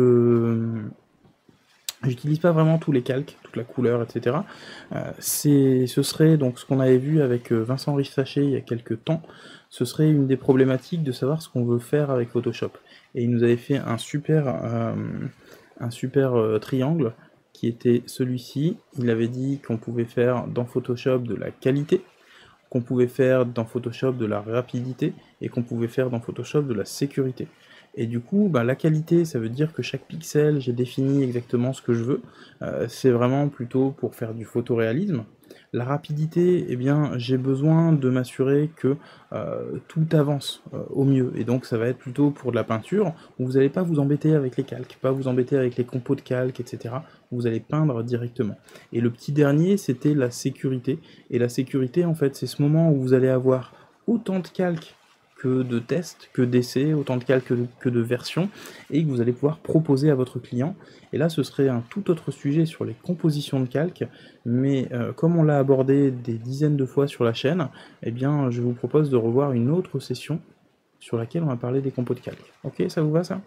le j'utilise pas vraiment tous les calques, toute la couleur, et cetera. Euh, c'est, ce serait donc ce qu'on avait vu avec Vincent Riche-Faché il y a quelques temps, ce serait une des problématiques de savoir ce qu'on veut faire avec Photoshop. Et il nous avait fait un super, euh, un super euh, triangle qui était celui-ci. Il avait dit qu'on pouvait faire dans Photoshop de la qualité, qu'on pouvait faire dans Photoshop de la rapidité, et qu'on pouvait faire dans Photoshop de la sécurité. Et du coup, bah, la qualité, ça veut dire que chaque pixel, j'ai défini exactement ce que je veux. Euh, c'est vraiment plutôt pour faire du photoréalisme. La rapidité, eh bien, j'ai besoin de m'assurer que euh, tout avance euh, au mieux. Et donc, ça va être plutôt pour de la peinture, où vous n'allez pas vous embêter avec les calques, pas vous embêter avec les compos de calques, et cetera. Vous allez peindre directement. Et le petit dernier, c'était la sécurité. Et la sécurité, en fait, c'est ce moment où vous allez avoir autant de calques que de tests, que d'essais, autant de calques que de, que de versions, et que vous allez pouvoir proposer à votre client. Et là, ce serait un tout autre sujet sur les compositions de calques, mais euh, comme on l'a abordé des dizaines de fois sur la chaîne, eh bien, je vous propose de revoir une autre session sur laquelle on va parler des compos de calques. Ok, ça vous va ça?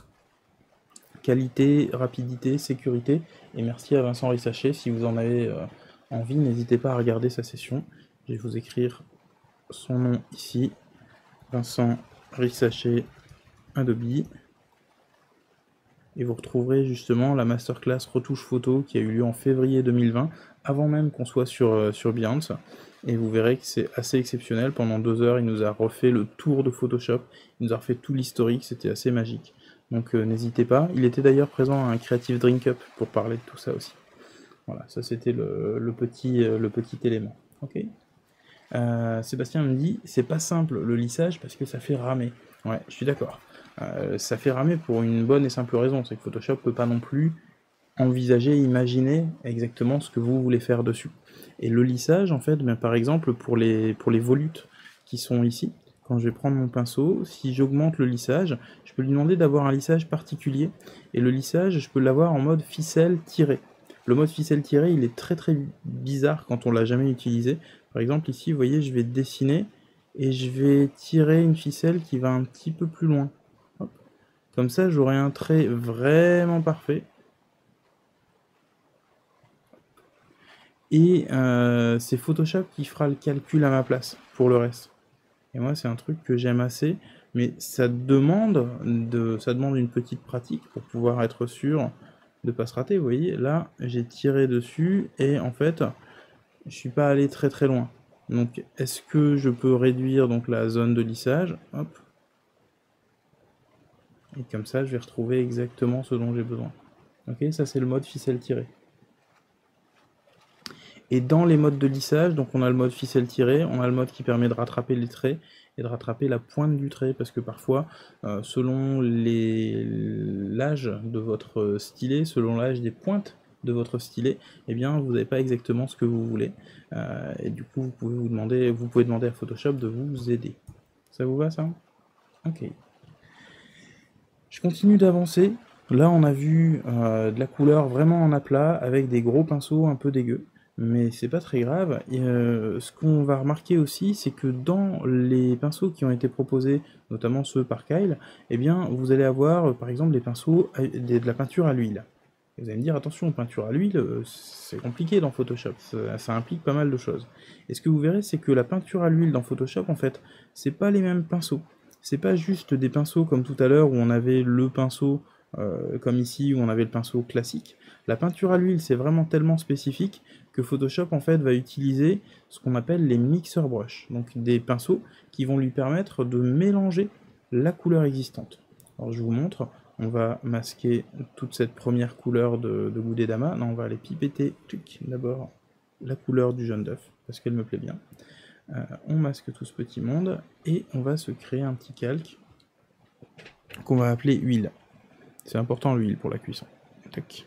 Qualité, rapidité, sécurité, et merci à Vincent Rissaché. Si vous en avez euh, envie, n'hésitez pas à regarder sa session. Je vais vous écrire son nom ici. Vincent Rissaché, Adobe, et vous retrouverez justement la masterclass retouche photo qui a eu lieu en février deux mille vingt, avant même qu'on soit sur, sur Behance, et vous verrez que c'est assez exceptionnel. Pendant deux heures, il nous a refait le tour de Photoshop, il nous a refait tout l'historique, c'était assez magique. Donc euh, n'hésitez pas, il était d'ailleurs présent à un Creative Drink Up pour parler de tout ça aussi. Voilà, ça c'était le, le, petit, le petit élément. Ok. Euh, Sébastien me dit, c'est pas simple le lissage parce que ça fait ramer. Ouais, je suis d'accord. Euh, ça fait ramer pour une bonne et simple raison, c'est que Photoshop peut pas non plus envisager, imaginer exactement ce que vous voulez faire dessus. Et le lissage, en fait, bien, par exemple, pour les, pour les volutes qui sont ici, quand je vais prendre mon pinceau, si j'augmente le lissage, je peux lui demander d'avoir un lissage particulier. Et le lissage, je peux l'avoir en mode ficelle tirée. Le mode ficelle tirée, il est très très bizarre quand on l'a jamais utilisé. Par exemple, ici, vous voyez, je vais dessiner et je vais tirer une ficelle qui va un petit peu plus loin. Hop. Comme ça, j'aurai un trait vraiment parfait. Et euh, c'est Photoshop qui fera le calcul à ma place pour le reste. Et moi, c'est un truc que j'aime assez, mais ça demande, de, ça demande une petite pratique pour pouvoir être sûr de pas se rater. Vous voyez, là, j'ai tiré dessus et en fait, je suis pas allé très très loin. Donc, est-ce que je peux réduire donc la zone de lissage? Hop. Et comme ça, je vais retrouver exactement ce dont j'ai besoin. Ok, ça c'est le mode ficelle tirée. Et dans les modes de lissage, donc on a le mode ficelle tirée, on a le mode qui permet de rattraper les traits et de rattraper la pointe du trait, parce que parfois, euh, selon l'âge de votre stylet, selon l'âge des pointes de votre stylet, eh bien vous n'avez pas exactement ce que vous voulez. Euh, et du coup, vous pouvez vous demander, vous pouvez demander à Photoshop de vous aider. Ça vous va ça? Ok. Je continue d'avancer. Là, on a vu euh, de la couleur vraiment en aplat, avec des gros pinceaux un peu dégueux. Mais c'est pas très grave. Et, euh, ce qu'on va remarquer aussi, c'est que dans les pinceaux qui ont été proposés, notamment ceux par Kyle, eh bien, vous allez avoir, euh, par exemple, des pinceaux, à, des, de la peinture à l'huile. Vous allez me dire, attention, peinture à l'huile, euh, c'est compliqué dans Photoshop, ça, ça implique pas mal de choses. Et ce que vous verrez, c'est que la peinture à l'huile dans Photoshop, en fait, c'est pas les mêmes pinceaux. C'est pas juste des pinceaux comme tout à l'heure où on avait le pinceau, euh, comme ici, où on avait le pinceau classique. La peinture à l'huile, c'est vraiment tellement spécifique que Photoshop en fait va utiliser ce qu'on appelle les mixer brush, donc des pinceaux qui vont lui permettre de mélanger la couleur existante. Alors je vous montre, on va masquer toute cette première couleur de, de Gudedama. Non, on va aller pipetter d'abord la couleur du jaune d'œuf, parce qu'elle me plaît bien. Euh, on masque tout ce petit monde, et on va se créer un petit calque qu'on va appeler huile. C'est important l'huile pour la cuisson. Tac.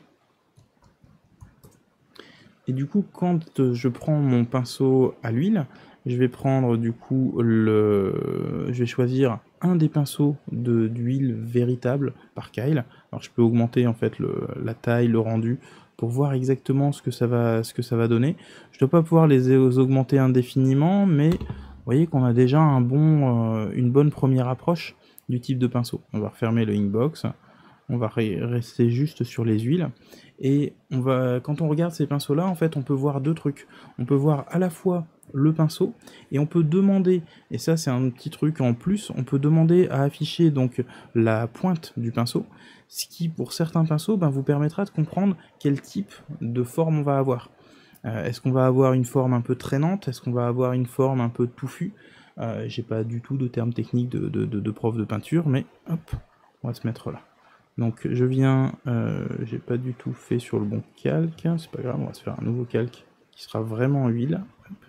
Et du coup, quand je prends mon pinceau à l'huile, je vais prendre du coup le... Je vais choisir un des pinceaux d'huile véritable par Kyle. Alors je peux augmenter en fait le, la taille, le rendu, pour voir exactement ce que ça va, ce que ça va donner. Je ne dois pas pouvoir les augmenter indéfiniment, mais vous voyez qu'on a déjà un bon, euh, une bonne première approche du type de pinceau. On va refermer le Inkbox. On va rester juste sur les huiles. Et on va, quand on regarde ces pinceaux-là, en fait, on peut voir deux trucs. On peut voir à la fois le pinceau, et on peut demander, et ça c'est un petit truc en plus, on peut demander à afficher donc la pointe du pinceau, ce qui pour certains pinceaux ben, vous permettra de comprendre quel type de forme on va avoir. Euh, Est-ce qu'on va avoir une forme un peu traînante? Est-ce qu'on va avoir une forme un peu touffue? euh, J'ai pas du tout de termes techniques de, de, de, de prof de peinture, mais hop, on va se mettre là. Donc je viens, euh, j'ai pas du tout fait sur le bon calque, c'est pas grave, on va se faire un nouveau calque qui sera vraiment en huile. Hop.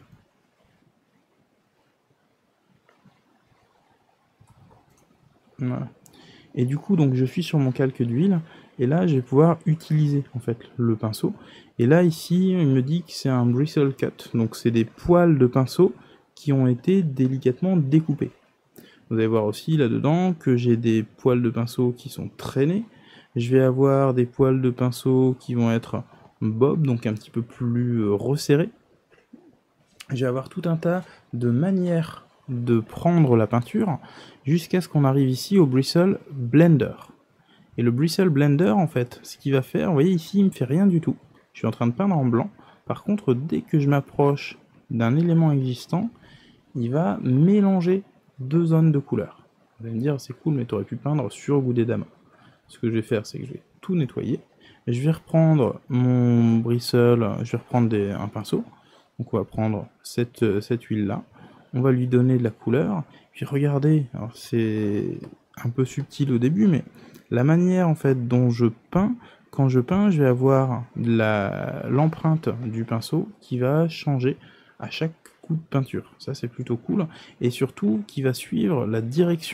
Voilà. Et du coup, donc je suis sur mon calque d'huile, et là je vais pouvoir utiliser en fait le pinceau. Et là ici, il me dit que c'est un bristle cut, donc c'est des poils de pinceau qui ont été délicatement découpés. Vous allez voir aussi là-dedans que j'ai des poils de pinceau qui sont traînés. Je vais avoir des poils de pinceau qui vont être bob, donc un petit peu plus resserrés. Je vais avoir tout un tas de manières de prendre la peinture jusqu'à ce qu'on arrive ici au Bristle Blender. Et le Bristle Blender, en fait, ce qu'il va faire, vous voyez ici, il me fait rien du tout. Je suis en train de peindre en blanc. Par contre, dès que je m'approche d'un élément existant, il va mélanger deux zones de couleurs. Vous allez me dire, c'est cool, mais tu aurais pu peindre sur Gudedama. Ce que je vais faire, c'est que je vais tout nettoyer. Je vais reprendre mon bristle, je vais reprendre des, un pinceau. Donc on va prendre cette, cette huile-là. On va lui donner de la couleur. Puis regardez, alors c'est un peu subtil au début, mais la manière en fait dont je peins, quand je peins, je vais avoir l'empreinte du pinceau qui va changer à chaque coup de peinture. Ça c'est plutôt cool. Et surtout qui va suivre la direction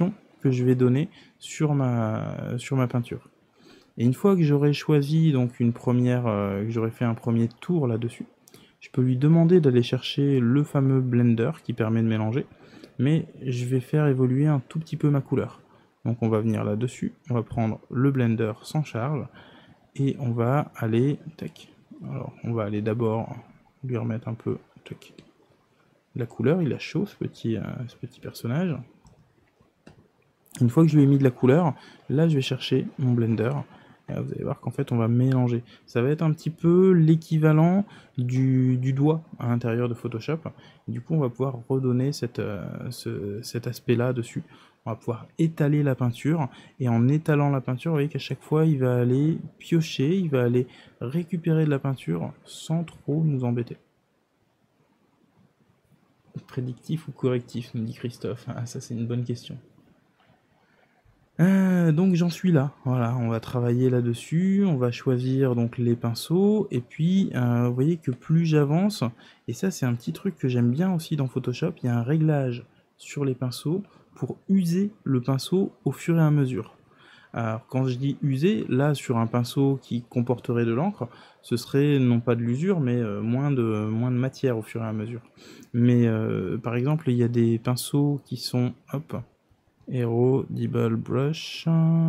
que je vais donner sur ma, sur ma peinture. Et une fois que j'aurai choisi donc une première, euh, que j'aurai fait un premier tour là-dessus, je peux lui demander d'aller chercher le fameux blender qui permet de mélanger, mais je vais faire évoluer un tout petit peu ma couleur. Donc on va venir là-dessus, on va prendre le blender sans charge, et on va aller, tac, alors on va aller d'abord lui remettre un peu, tac, la couleur, il a chaud ce petit, euh, ce petit personnage. Une fois que je lui ai mis de la couleur, là je vais chercher mon blender. Et là, vous allez voir qu'en fait on va mélanger. Ça va être un petit peu l'équivalent du, du doigt à l'intérieur de Photoshop. Et du coup on va pouvoir redonner cette, euh, ce, cet aspect-là dessus. On va pouvoir étaler la peinture. Et en étalant la peinture, vous voyez qu'à chaque fois il va aller piocher, il va aller récupérer de la peinture sans trop nous embêter. Prédictif ou correctif, nous dit Christophe. Ah, ça c'est une bonne question. Euh, donc j'en suis là, voilà, on va travailler là-dessus, on va choisir donc les pinceaux, et puis euh, vous voyez que plus j'avance, et ça c'est un petit truc que j'aime bien aussi dans Photoshop, il y a un réglage sur les pinceaux pour user le pinceau au fur et à mesure. Alors quand je dis user, là sur un pinceau qui comporterait de l'encre, ce serait non pas de l'usure, mais euh, moins, de, moins de matière au fur et à mesure. Mais euh, par exemple, il y a des pinceaux qui sont, hop, Erodible Brush.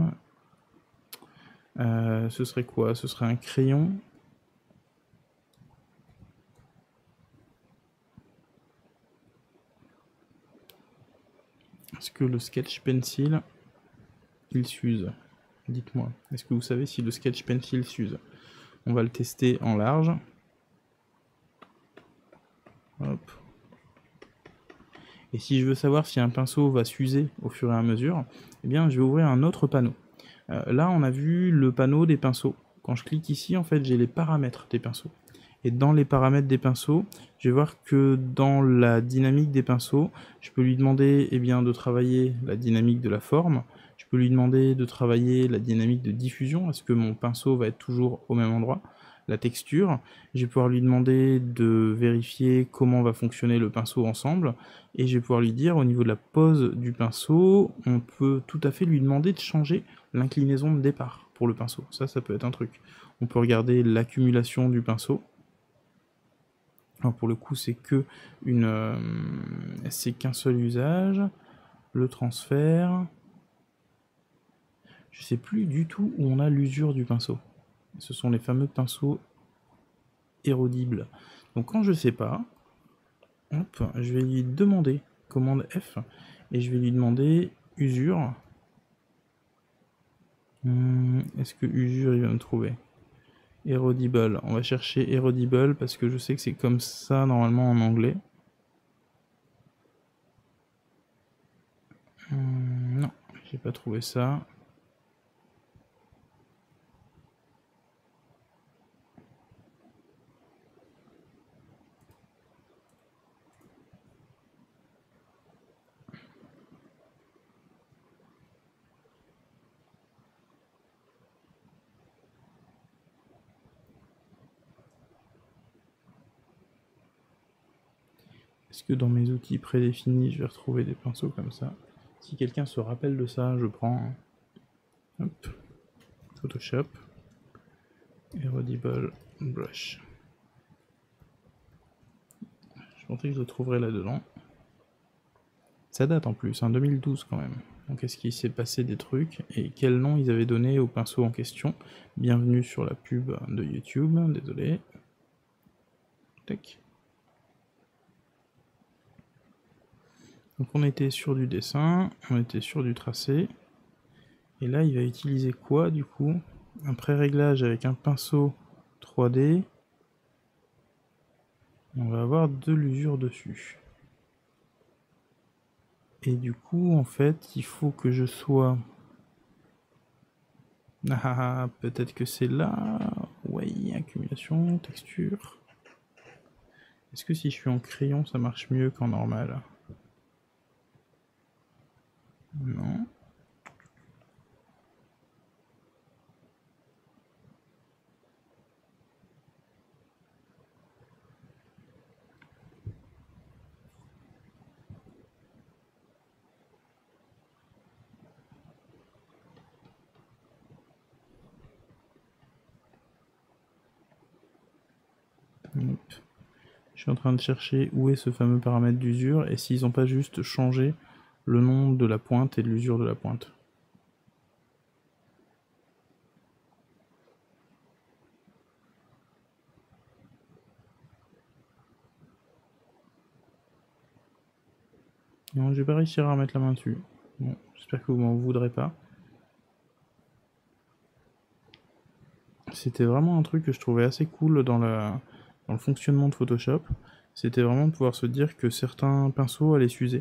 Euh, ce serait quoi? Ce serait un crayon. Est-ce que le Sketch Pencil, il s'use? Dites-moi. Est-ce que vous savez si le Sketch Pencil s'use? On va le tester en large. Hop. Et si je veux savoir si un pinceau va s'user au fur et à mesure, eh bien je vais ouvrir un autre panneau. Euh, là on a vu le panneau des pinceaux. Quand je clique ici, en fait j'ai les paramètres des pinceaux. Et dans les paramètres des pinceaux, je vais voir que dans la dynamique des pinceaux, je peux lui demander eh bien, de travailler la dynamique de la forme, je peux lui demander de travailler la dynamique de diffusion, est-ce que mon pinceau va être toujours au même endroit, la texture, je vais pouvoir lui demander de vérifier comment va fonctionner le pinceau ensemble, et je vais pouvoir lui dire au niveau de la pose du pinceau, on peut tout à fait lui demander de changer l'inclinaison de départ pour le pinceau, ça ça peut être un truc. On peut regarder l'accumulation du pinceau. Alors pour le coup, c'est que une, euh, c'est qu'un seul usage. Le transfert. Je sais plus du tout où on a l'usure du pinceau. Ce sont les fameux pinceaux érodibles. Donc quand je sais pas, hop, je vais lui demander commande F et je vais lui demander usure. Hum, Est-ce que usure il va me trouver? Erodible. On va chercher erodible parce que je sais que c'est comme ça normalement en anglais. Hum, non, j'ai pas trouvé ça. Est-ce que dans mes outils prédéfinis, je vais retrouver des pinceaux comme ça? Si quelqu'un se rappelle de ça, je prends hop, Photoshop, Erodible Brush. Je pensais que je le trouverais là-dedans. Ça date en plus, hein, deux mille douze quand même. Donc est-ce qu'il s'est passé des trucs? Et quel nom ils avaient donné au pinceau en question? Bienvenue sur la pub de YouTube, désolé. Tac. Donc on était sur du dessin, on était sur du tracé. Et là, il va utiliser quoi du coup? Un pré-réglage avec un pinceau trois D. On va avoir de l'usure dessus. Et du coup, en fait, il faut que je sois... Ah, peut-être que c'est là... Oui, accumulation, texture... Est-ce que si je suis en crayon, ça marche mieux qu'en normal? Non. Hop. Je suis en train de chercher où est ce fameux paramètre d'usure et s'ils n'ont pas juste changé le nom de la pointe et de l'usure de la pointe. Non, je vais pas réussir à remettre la main dessus. Bon, j'espère que vous m'en voudrez pas. C'était vraiment un truc que je trouvais assez cool dans, la, dans le fonctionnement de Photoshop. C'était vraiment de pouvoir se dire que certains pinceaux allaient s'user.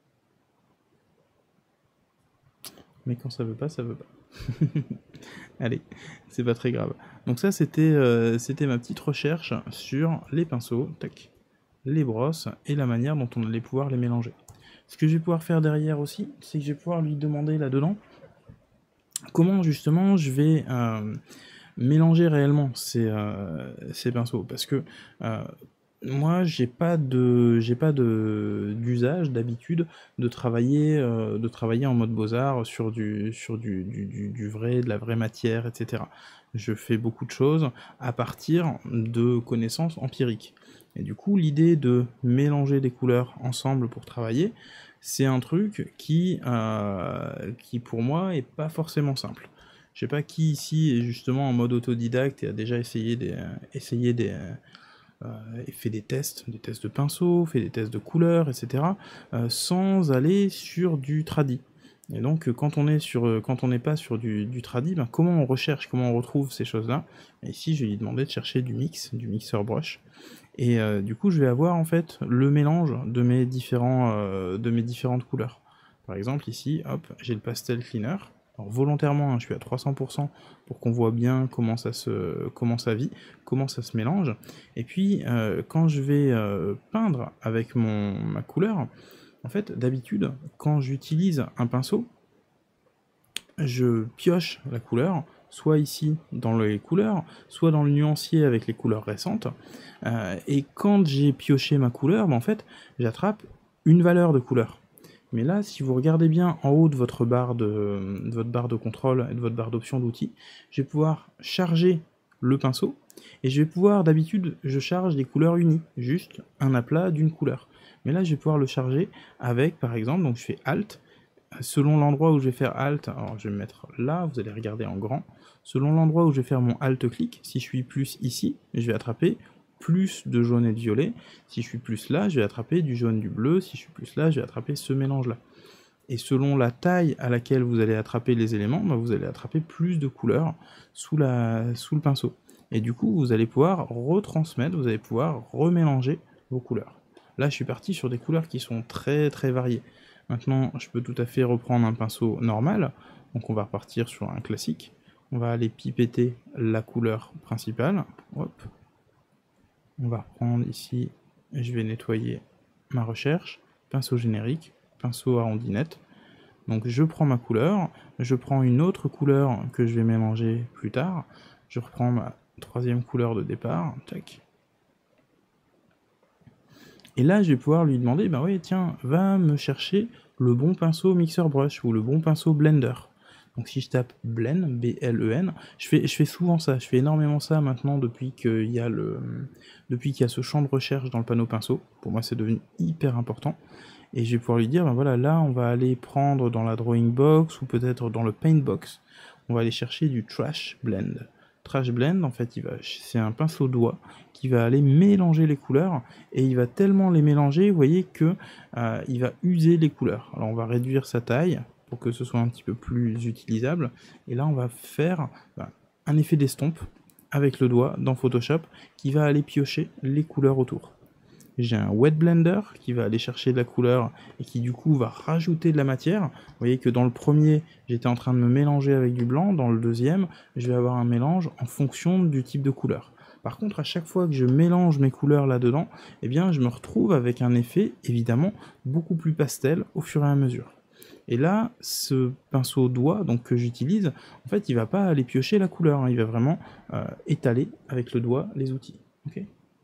Mais quand ça veut pas, ça veut pas. Allez, c'est pas très grave. Donc ça, c'était euh, c'était ma petite recherche sur les pinceaux, tac, les brosses et la manière dont on allait pouvoir les mélanger. Ce que je vais pouvoir faire derrière aussi, c'est que je vais pouvoir lui demander là-dedans comment justement je vais euh, mélanger réellement ces, euh, ces pinceaux. Parce que euh, moi, j'ai pas de j'ai pas de d'usage, d'habitude de travailler euh, de travailler en mode Beaux-Arts sur du sur du, du, du, du vrai, de la vraie matière, et cetera. Je fais beaucoup de choses à partir de connaissances empiriques. Et du coup, l'idée de mélanger des couleurs ensemble pour travailler, c'est un truc qui, euh, qui pour moi est pas forcément simple. Je sais pas qui ici est justement en mode autodidacte et a déjà essayé des, essayé des, euh, fait des tests, des tests de pinceau, fait des tests de couleurs, et cetera, euh, sans aller sur du tradi. Et donc, quand on est sur, quand on n'est pas sur du, du tradi, ben, comment on recherche, comment on retrouve ces choses-là? Et ici, je vais lui demander de chercher du mix, du mixer brush. Et euh, du coup, je vais avoir en fait le mélange de mes, différents, euh, de mes différentes couleurs. Par exemple, ici, hop, j'ai le pastel cleaner. Alors volontairement, hein, je suis à trois cents pour cent pour qu'on voit bien comment ça, se, comment ça vit, comment ça se mélange. Et puis, euh, quand je vais euh, peindre avec mon, ma couleur, en fait, d'habitude, quand j'utilise un pinceau, je pioche la couleur, soit ici dans les couleurs, soit dans le nuancier avec les couleurs récentes. Euh, et quand j'ai pioché ma couleur, ben en fait, j'attrape une valeur de couleur. Mais là, si vous regardez bien en haut de votre barre de, de votre barre de contrôle et de votre barre d'options d'outils, je vais pouvoir charger le pinceau, et je vais pouvoir, d'habitude, je charge des couleurs unies, juste un aplat d'une couleur. Mais là, je vais pouvoir le charger avec, par exemple, donc je fais Alt, selon l'endroit où je vais faire Alt, alors je vais me mettre là, vous allez regarder en grand, selon l'endroit où je vais faire mon Alt-clic, si je suis plus ici, je vais attraper plus de jaune et de violet, si je suis plus là, je vais attraper du jaune, du bleu, si je suis plus là, je vais attraper ce mélange-là. Et selon la taille à laquelle vous allez attraper les éléments, bah vous allez attraper plus de couleurs sous, la, sous le pinceau. Et du coup, vous allez pouvoir retransmettre, vous allez pouvoir remélanger vos couleurs. Là, je suis parti sur des couleurs qui sont très très variées. Maintenant, je peux tout à fait reprendre un pinceau normal, donc on va repartir sur un classique. On va aller pipetter la couleur principale. Hop. On va reprendre ici, je vais nettoyer ma recherche, pinceau générique, pinceau à ondinette. Donc je prends ma couleur, je prends une autre couleur que je vais mélanger plus tard, je reprends ma troisième couleur de départ, tac. Et là, je vais pouvoir lui demander, bah oui, tiens, va me chercher le bon pinceau mixer brush ou le bon pinceau blender. Donc si je tape Blend, B L E N, je fais, je fais souvent ça, je fais énormément ça maintenant depuis qu'il y a le, depuis qu'il y a ce champ de recherche dans le panneau pinceau. Pour moi, c'est devenu hyper important. Et je vais pouvoir lui dire, ben voilà, là, on va aller prendre dans la drawing box ou peut-être dans le paint box, on va aller chercher du trash blend. Trash blend, en fait, il va, c'est un pinceau doigt qui va aller mélanger les couleurs et il va tellement les mélanger, vous voyez, que euh, il va user les couleurs. Alors on va réduire sa taille pour que ce soit un petit peu plus utilisable. Et là, on va faire ben, un effet d'estompe avec le doigt dans Photoshop qui va aller piocher les couleurs autour. J'ai un wet blender qui va aller chercher de la couleur et qui du coup va rajouter de la matière. Vous voyez que dans le premier, j'étais en train de me mélanger avec du blanc. Dans le deuxième, je vais avoir un mélange en fonction du type de couleur. Par contre, à chaque fois que je mélange mes couleurs là-dedans, eh bien, je me retrouve avec un effet, évidemment, beaucoup plus pastel au fur et à mesure. Et là, ce pinceau doigt donc, que j'utilise, en fait, il ne va pas aller piocher la couleur, hein, il va vraiment euh, étaler avec le doigt les outils. Okay.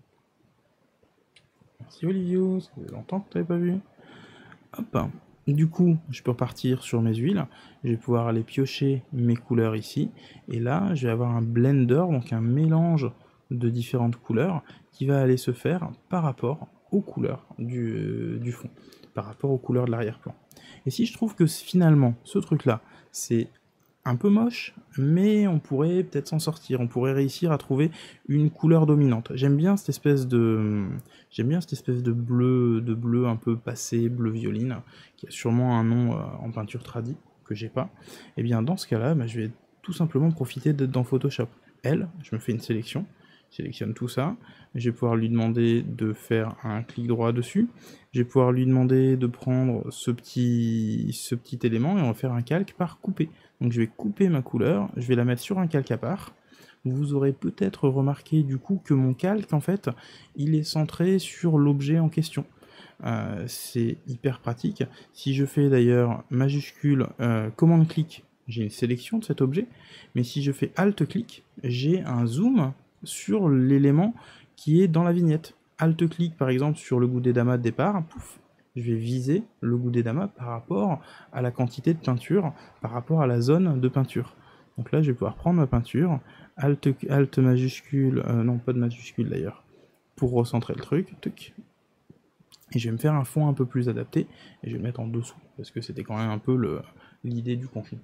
Merci Olivio, ça fait longtemps que tu n'avais pas vu. Hop. Du coup, je peux repartir sur mes huiles, je vais pouvoir aller piocher mes couleurs ici, et là, je vais avoir un blender, donc un mélange de différentes couleurs qui va aller se faire par rapport aux couleurs du, euh, du fond, par rapport aux couleurs de l'arrière-plan. Et si je trouve que finalement, ce truc-là, c'est un peu moche, mais on pourrait peut-être s'en sortir, on pourrait réussir à trouver une couleur dominante. J'aime bien cette espèce de j'aime bien cette espèce de bleu, de bleu un peu passé, bleu violine, qui a sûrement un nom euh, en peinture tradie, que j'ai pas. Et bien dans ce cas-là, bah, je vais tout simplement profiter d'être dans Photoshop. Elle, je me fais une sélection, je sélectionne tout ça, je vais pouvoir lui demander de faire un clic droit dessus, je vais pouvoir lui demander de prendre ce petit, ce petit élément et on va faire un calque par couper. Donc je vais couper ma couleur, je vais la mettre sur un calque à part. Vous aurez peut-être remarqué du coup que mon calque, en fait, il est centré sur l'objet en question. Euh, c'est hyper pratique. Si je fais d'ailleurs majuscule euh, commande-clic, j'ai une sélection de cet objet, mais si je fais alt-clic, j'ai un zoom sur l'élément qui est dans la vignette. Alt-clic par exemple sur le goût des damas de départ, pouf, je vais viser le goût des damas par rapport à la quantité de peinture, par rapport à la zone de peinture. Donc là je vais pouvoir prendre ma peinture, alt, alt majuscule, euh, non pas de majuscule d'ailleurs, pour recentrer le truc, tuc, et je vais me faire un fond un peu plus adapté, et je vais le mettre en dessous, parce que c'était quand même un peu l'idée du contenu.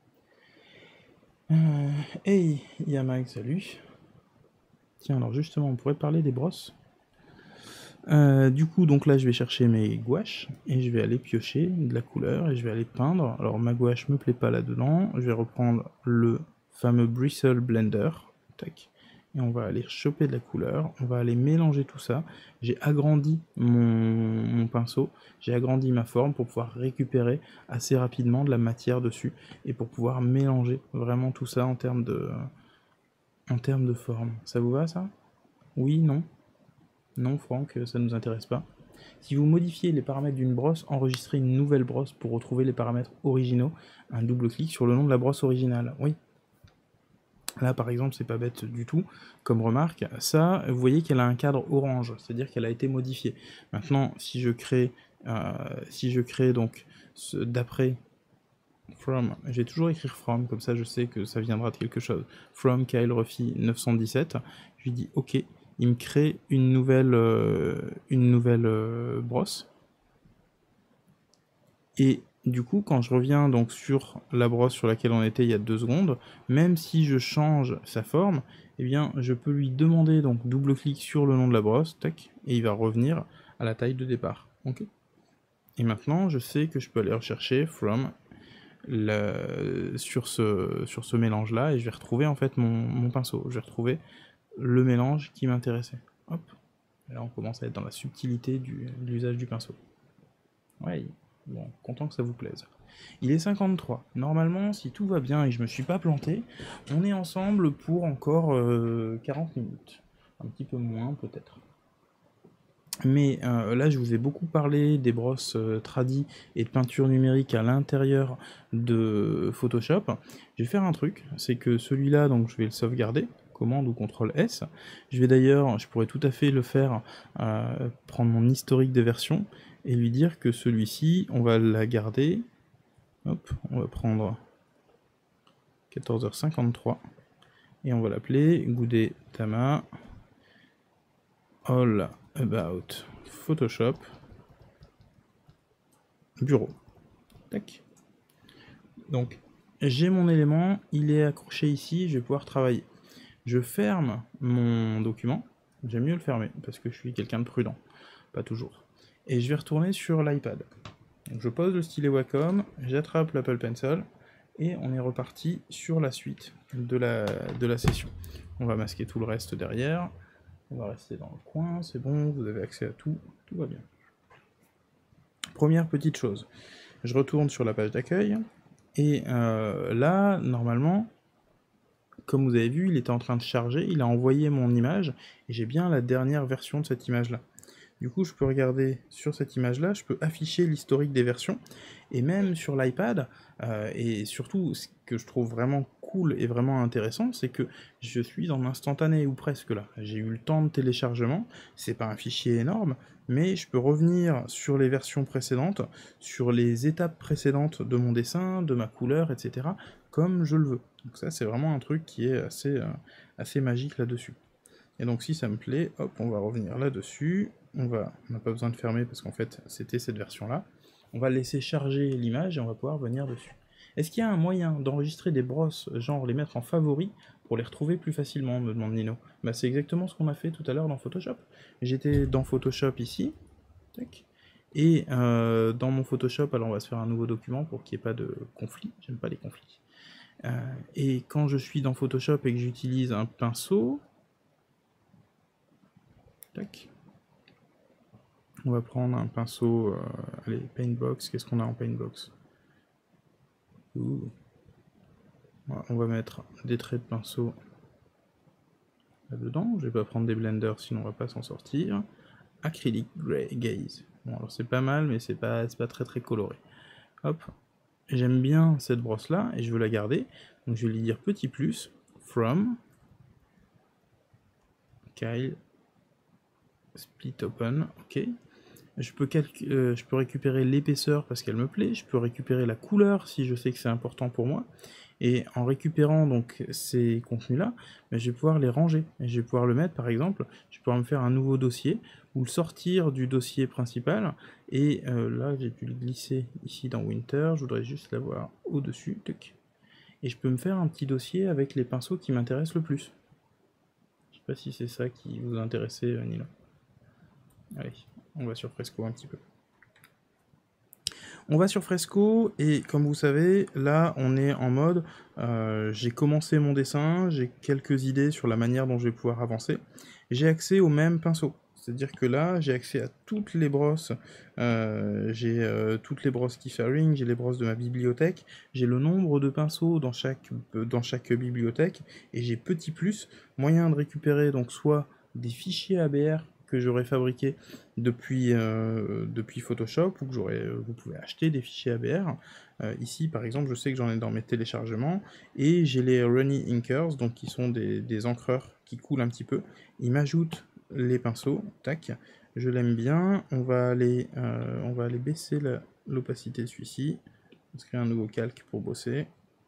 Euh, hey, Yamag, salut. Tiens, alors justement, on pourrait parler des brosses. Euh, du coup, donc là, je vais chercher mes gouaches, et je vais aller piocher de la couleur, et je vais aller peindre. Alors, ma gouache me plaît pas là-dedans, je vais reprendre le fameux Bristle Blender, tac. Et on va aller choper de la couleur, on va aller mélanger tout ça. J'ai agrandi mon, mon pinceau, j'ai agrandi ma forme pour pouvoir récupérer assez rapidement de la matière dessus et pour pouvoir mélanger vraiment tout ça en termes de, en termes de forme. Ça vous va ça? Oui, non? Non, Franck, ça ne nous intéresse pas. Si vous modifiez les paramètres d'une brosse, enregistrez une nouvelle brosse pour retrouver les paramètres originaux. Un double clic sur le nom de la brosse originale. Oui. Là, par exemple, c'est pas bête du tout, comme remarque. Ça, vous voyez qu'elle a un cadre orange, c'est-à-dire qu'elle a été modifiée. Maintenant, si je crée, euh, si je crée donc d'après from, je vais toujours écrire from, comme ça je sais que ça viendra de quelque chose. From Kyle Ruffy neuf cent dix-sept, je lui dis OK, il me crée une nouvelle, euh, une nouvelle euh, brosse. Et du coup, quand je reviens donc sur la brosse sur laquelle on était il y a deux secondes, même si je change sa forme, eh bien, je peux lui demander donc double-clic sur le nom de la brosse, tac, et il va revenir à la taille de départ. Okay. Et maintenant, je sais que je peux aller rechercher from le, sur ce, sur ce mélange-là, et je vais retrouver en fait mon, mon pinceau. Je vais retrouver le mélange qui m'intéressait. Hop. Et là, on commence à être dans la subtilité du, de l'usage du pinceau. Ouais. Bon, content que ça vous plaise. Il est cinquante-trois. Normalement, si tout va bien et que je me suis pas planté, on est ensemble pour encore euh, quarante minutes. Un petit peu moins, peut-être. Mais euh, là, je vous ai beaucoup parlé des brosses euh, tradies et de peinture numérique à l'intérieur de Photoshop. Je vais faire un truc, c'est que celui-là, donc je vais le sauvegarder, commande ou contrôle S. Je vais d'ailleurs, je pourrais tout à fait le faire, euh, prendre mon historique de version et lui dire que celui-ci, on va la garder. Hop, on va prendre quatorze heures cinquante-trois et on va l'appeler Goudet Tama All About Photoshop Bureau. Tac. Donc, j'ai mon élément, il est accroché ici, je vais pouvoir travailler. Je ferme mon document, j'aime mieux le fermer parce que je suis quelqu'un de prudent, pas toujours. Et je vais retourner sur l'iPad. Donc je pose le stylet Wacom, j'attrape l'Apple Pencil, et on est reparti sur la suite de la, de la session. On va masquer tout le reste derrière, on va rester dans le coin, c'est bon, vous avez accès à tout, tout va bien. Première petite chose, je retourne sur la page d'accueil, et euh, là, normalement, comme vous avez vu, il était en train de charger, il a envoyé mon image, et j'ai bien la dernière version de cette image-là. Du coup, je peux regarder sur cette image-là, je peux afficher l'historique des versions, et même sur l'iPad, euh, et surtout, ce que je trouve vraiment cool et vraiment intéressant, c'est que je suis en instantané, ou presque là. J'ai eu le temps de téléchargement, c'est pas un fichier énorme, mais je peux revenir sur les versions précédentes, sur les étapes précédentes de mon dessin, de ma couleur, et cetera, comme je le veux. Donc ça, c'est vraiment un truc qui est assez, euh, assez magique là-dessus. Et donc si ça me plaît, hop, on va revenir là-dessus. On va, on n'a pas besoin de fermer parce qu'en fait c'était cette version-là. On va laisser charger l'image et on va pouvoir venir dessus. Est-ce qu'il y a un moyen d'enregistrer des brosses, genre les mettre en favoris, pour les retrouver plus facilement, me demande Nino. Bah c'est exactement ce qu'on a fait tout à l'heure dans Photoshop. J'étais dans Photoshop ici, tac, et euh, dans mon Photoshop, alors on va se faire un nouveau document pour qu'il n'y ait pas de conflit, j'aime pas les conflits. Euh, et quand je suis dans Photoshop et que j'utilise un pinceau, tac, on va prendre un pinceau, euh, allez, Paintbox, qu'est-ce qu'on a en Paintbox? Ouh. On va mettre des traits de pinceau là-dedans, je vais pas prendre des blenders sinon on va pas s'en sortir. Acrylic Gray Gaze. Bon alors c'est pas mal mais c'est pas, pas très très coloré. Hop, j'aime bien cette brosse là et je veux la garder, donc je vais lui dire petit plus, from, Kyle, split open, ok. Je peux, euh, je peux récupérer l'épaisseur parce qu'elle me plaît, je peux récupérer la couleur si je sais que c'est important pour moi, et en récupérant donc ces contenus-là, ben, je vais pouvoir les ranger, et je vais pouvoir le mettre par exemple, je vais pouvoir me faire un nouveau dossier, ou le sortir du dossier principal, et euh, là j'ai pu le glisser ici dans Winter, je voudrais juste l'avoir au-dessus, et je peux me faire un petit dossier avec les pinceaux qui m'intéressent le plus. Je sais pas si c'est ça qui vous intéressait, Nilo. Allez, on va sur Fresco un petit peu. On va sur Fresco, et comme vous savez, là on est en mode, euh, j'ai commencé mon dessin, j'ai quelques idées sur la manière dont je vais pouvoir avancer, j'ai accès au même pinceau. C'est-à-dire que là, j'ai accès à toutes les brosses, euh, j'ai euh, toutes les brosses Keyfairing, j'ai les brosses de ma bibliothèque, j'ai le nombre de pinceaux dans chaque, dans chaque bibliothèque, et j'ai petit plus, moyen de récupérer donc soit des fichiers A B R que j'aurais fabriqués depuis, euh, depuis Photoshop, ou que j'aurais, vous pouvez acheter des fichiers A B R. Euh, ici, par exemple, je sais que j'en ai dans mes téléchargements, et j'ai les Runny Inkers, donc qui sont des, des encreurs qui coulent un petit peu. Ils m'ajoutent les pinceaux, tac, je l'aime bien, on va aller, euh, on va aller baisser l'opacité de celui-ci, on se crée un nouveau calque pour bosser,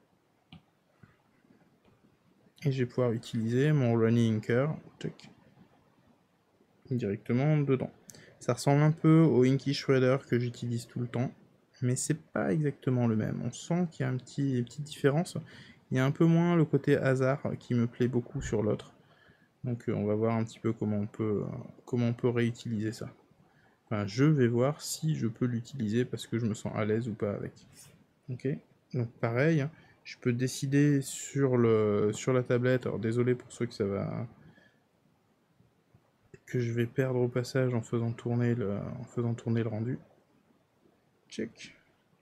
et je vais pouvoir utiliser mon Runny Inker, tac, directement dedans. Ça ressemble un peu au Inky Shredder que j'utilise tout le temps, mais c'est pas exactement le même, on sent qu'il y a un petit, une petite différence, il y a un peu moins le côté hasard qui me plaît beaucoup sur l'autre. Donc euh, on va voir un petit peu comment on peut, euh, comment on peut réutiliser ça. Enfin, je vais voir si je peux l'utiliser parce que je me sens à l'aise ou pas avec. Ok. Donc pareil, je peux décider sur, le, sur la tablette, alors désolé pour ceux que ça va... que je vais perdre au passage en faisant tourner le, en faisant tourner le rendu. Check.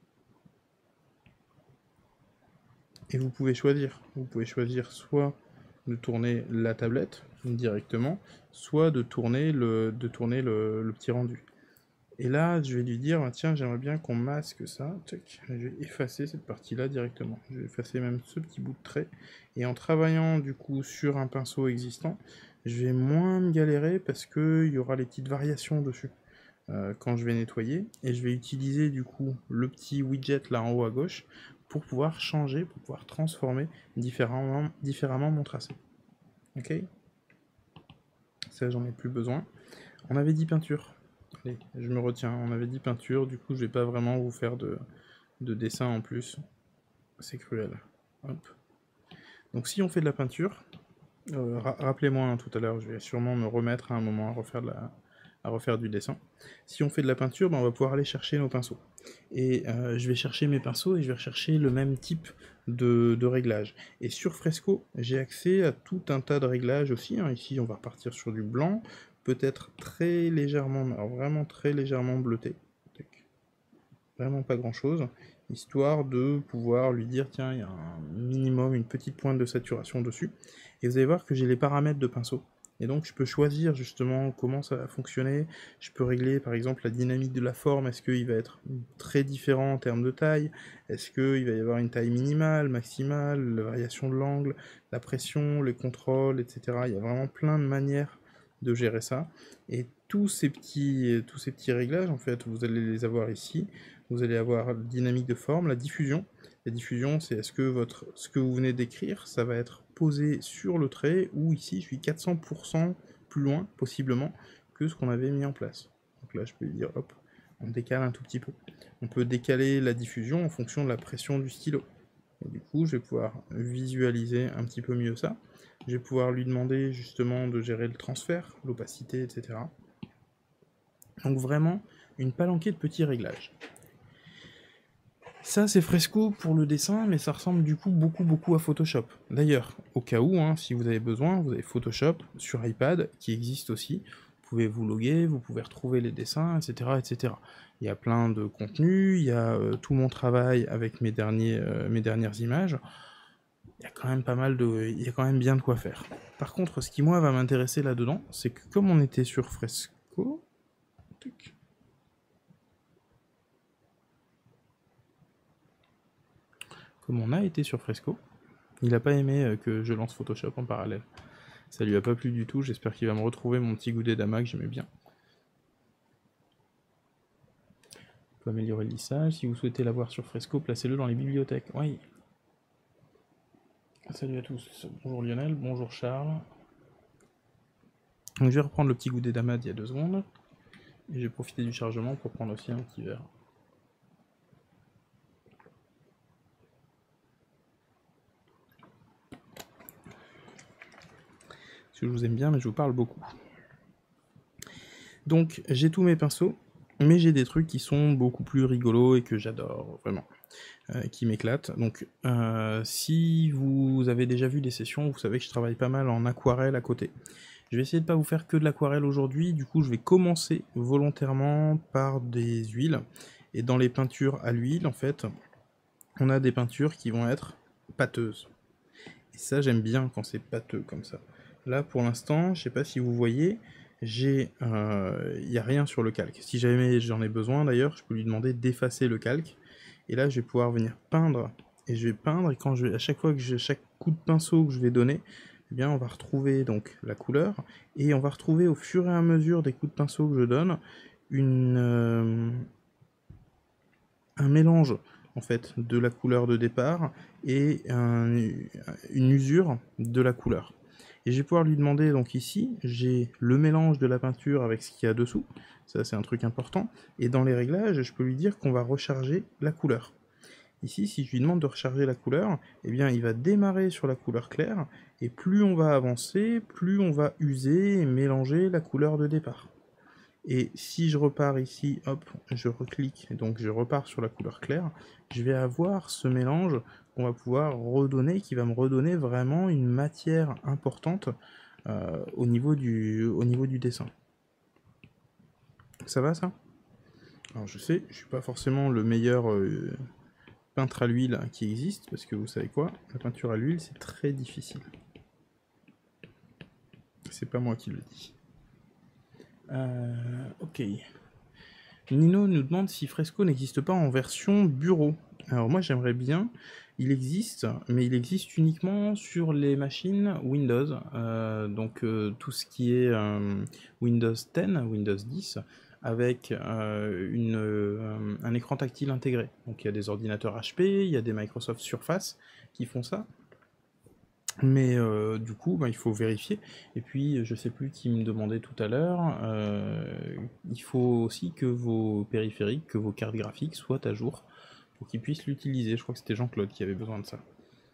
Et vous pouvez choisir. Vous pouvez choisir soit de tourner la tablette directement, soit de tourner le, de tourner le, le petit rendu. Et là, je vais lui dire, tiens, j'aimerais bien qu'on masque ça. Tac. Je vais effacer cette partie-là directement. Je vais effacer même ce petit bout de trait. Et en travaillant du coup sur un pinceau existant, je vais moins me galérer parce qu'il y aura les petites variations dessus euh, quand je vais nettoyer. Et je vais utiliser du coup le petit widget là en haut à gauche pour pouvoir changer, pour pouvoir transformer différemment, différemment mon tracé. Ok. Ça, j'en ai plus besoin. On avait dit peinture. Allez, je me retiens. On avait dit peinture, du coup, je vais pas vraiment vous faire de, de dessin en plus. C'est cruel. Hop. Donc, si on fait de la peinture, euh, ra rappelez-moi hein, tout à l'heure, je vais sûrement me remettre à un moment à refaire de la, à refaire du dessin. Si on fait de la peinture, ben on va pouvoir aller chercher nos pinceaux. Et euh, je vais chercher mes pinceaux et je vais rechercher le même type de, de réglage. Et sur Fresco, j'ai accès à tout un tas de réglages aussi. Hein. Ici, on va repartir sur du blanc, peut-être très légèrement, alors vraiment très légèrement bleuté. Vraiment pas grand-chose, histoire de pouvoir lui dire, tiens, il y a un minimum, une petite pointe de saturation dessus. Et vous allez voir que j'ai les paramètres de pinceau. Et donc je peux choisir justement comment ça va fonctionner, je peux régler par exemple la dynamique de la forme, est-ce qu'il va être très différent en termes de taille, est-ce qu'il va y avoir une taille minimale, maximale, la variation de l'angle, la pression, les contrôles, et cetera. Il y a vraiment plein de manières de gérer ça, et tous ces petits, tous ces petits réglages, en fait, vous allez les avoir ici, vous allez avoir la dynamique de forme, la diffusion, La diffusion, c'est est-ce que votre, ce que vous venez d'écrire, ça va être posé sur le trait, ou ici, je suis quatre cents pour cent plus loin, possiblement, que ce qu'on avait mis en place. Donc là, je peux lui dire, hop, on décale un tout petit peu. On peut décaler la diffusion en fonction de la pression du stylo. Et du coup, je vais pouvoir visualiser un petit peu mieux ça. Je vais pouvoir lui demander justement de gérer le transfert, l'opacité, et cetera. Donc vraiment, une palanquée de petits réglages. Ça, c'est Fresco pour le dessin, mais ça ressemble du coup beaucoup beaucoup à Photoshop. D'ailleurs, au cas où, hein, si vous avez besoin, vous avez Photoshop sur iPad, qui existe aussi. Vous pouvez vous loguer, vous pouvez retrouver les dessins, et cetera, et cetera. Il y a plein de contenus, il y a euh, tout mon travail avec mes, derniers, euh, mes dernières images. Il y a quand même pas mal de... il y a quand même bien de quoi faire. Par contre, ce qui, moi, va m'intéresser là-dedans, c'est que comme on était sur Fresco... Tuc. Comme on a été sur Fresco, il n'a pas aimé que je lance Photoshop en parallèle. Ça lui a pas plu du tout, j'espère qu'il va me retrouver mon petit goût d'Edama que j'aimais bien. On peut améliorer le lissage, si vous souhaitez l'avoir sur Fresco, placez-le dans les bibliothèques. Oui. Salut à tous, bonjour Lionel, bonjour Charles. Donc je vais reprendre le petit goût d'Edama d'il y a deux secondes. Et je vais profiter du chargement pour prendre aussi un petit verre. Parce que je vous aime bien, mais je vous parle beaucoup. Donc j'ai tous mes pinceaux, mais j'ai des trucs qui sont beaucoup plus rigolos et que j'adore, vraiment. Euh, qui m'éclatent. Donc euh, si vous avez déjà vu des sessions, vous savez que je travaille pas mal en aquarelle à côté. Je vais essayer de pas vous faire que de l'aquarelle aujourd'hui, du coup je vais commencer volontairement par des huiles. Et dans les peintures à l'huile, en fait, on a des peintures qui vont être pâteuses. Et ça, j'aime bien quand c'est pâteux comme ça. Là, pour l'instant, je sais pas si vous voyez, j'ai, il euh, n'y a rien sur le calque. Si jamais j'en ai besoin, d'ailleurs, je peux lui demander d'effacer le calque. Et là, je vais pouvoir venir peindre. Et je vais peindre, et quand je vais, à chaque fois que j'ai chaque coup de pinceau que je vais donner, eh bien, on va retrouver donc la couleur. Et on va retrouver au fur et à mesure des coups de pinceau que je donne, une, euh, un mélange en fait de la couleur de départ et un, une usure de la couleur. Et je vais pouvoir lui demander, donc ici, j'ai le mélange de la peinture avec ce qu'il y a dessous, ça c'est un truc important, et dans les réglages, je peux lui dire qu'on va recharger la couleur. Ici, si je lui demande de recharger la couleur, eh bien il va démarrer sur la couleur claire, et plus on va avancer, plus on va user et mélanger la couleur de départ. Et si je repars ici, hop, je reclique, et donc je repars sur la couleur claire, je vais avoir ce mélange qu'on va pouvoir redonner, qui va me redonner vraiment une matière importante euh, au, niveau du, au niveau du dessin. Ça va ça? Alors je sais, je suis pas forcément le meilleur euh, peintre à l'huile qui existe, parce que vous savez quoi, la peinture à l'huile c'est très difficile. C'est pas moi qui le dis. Euh, ok. Nino nous demande si Fresco n'existe pas en version bureau. Alors moi j'aimerais bien, il existe, mais il existe uniquement sur les machines Windows, euh, donc euh, tout ce qui est euh, Windows dix, Windows dix, avec euh, une, euh, un écran tactile intégré. Donc il y a des ordinateurs H P, il y a des Microsoft Surface qui font ça. Mais euh, du coup, bah, il faut vérifier. Et puis, je sais plus qui me demandait tout à l'heure, euh, il faut aussi que vos périphériques, que vos cartes graphiques soient à jour pour qu'ils puissent l'utiliser. Je crois que c'était Jean-Claude qui avait besoin de ça.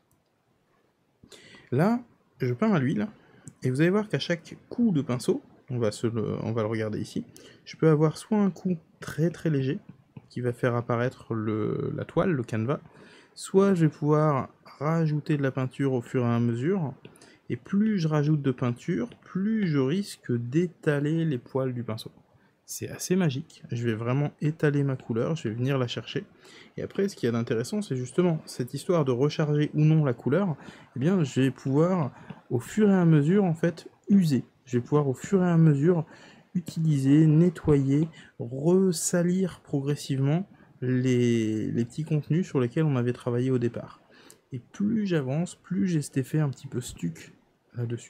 Là, je peins à l'huile, et vous allez voir qu'à chaque coup de pinceau, on va, se le, on va le regarder ici, je peux avoir soit un coup très très léger, qui va faire apparaître le, la toile, le canevas, soit je vais pouvoir rajouter de la peinture au fur et à mesure, et plus je rajoute de peinture, plus je risque d'étaler les poils du pinceau. C'est assez magique, je vais vraiment étaler ma couleur, je vais venir la chercher, et après ce qu'il y a d'intéressant c'est justement cette histoire de recharger ou non la couleur, eh bien je vais pouvoir au fur et à mesure en fait user, je vais pouvoir au fur et à mesure utiliser, nettoyer, ressalir progressivement les, les petits contenus sur lesquels on avait travaillé au départ. Et plus j'avance, plus j'ai cet effet un petit peu stuc là-dessus.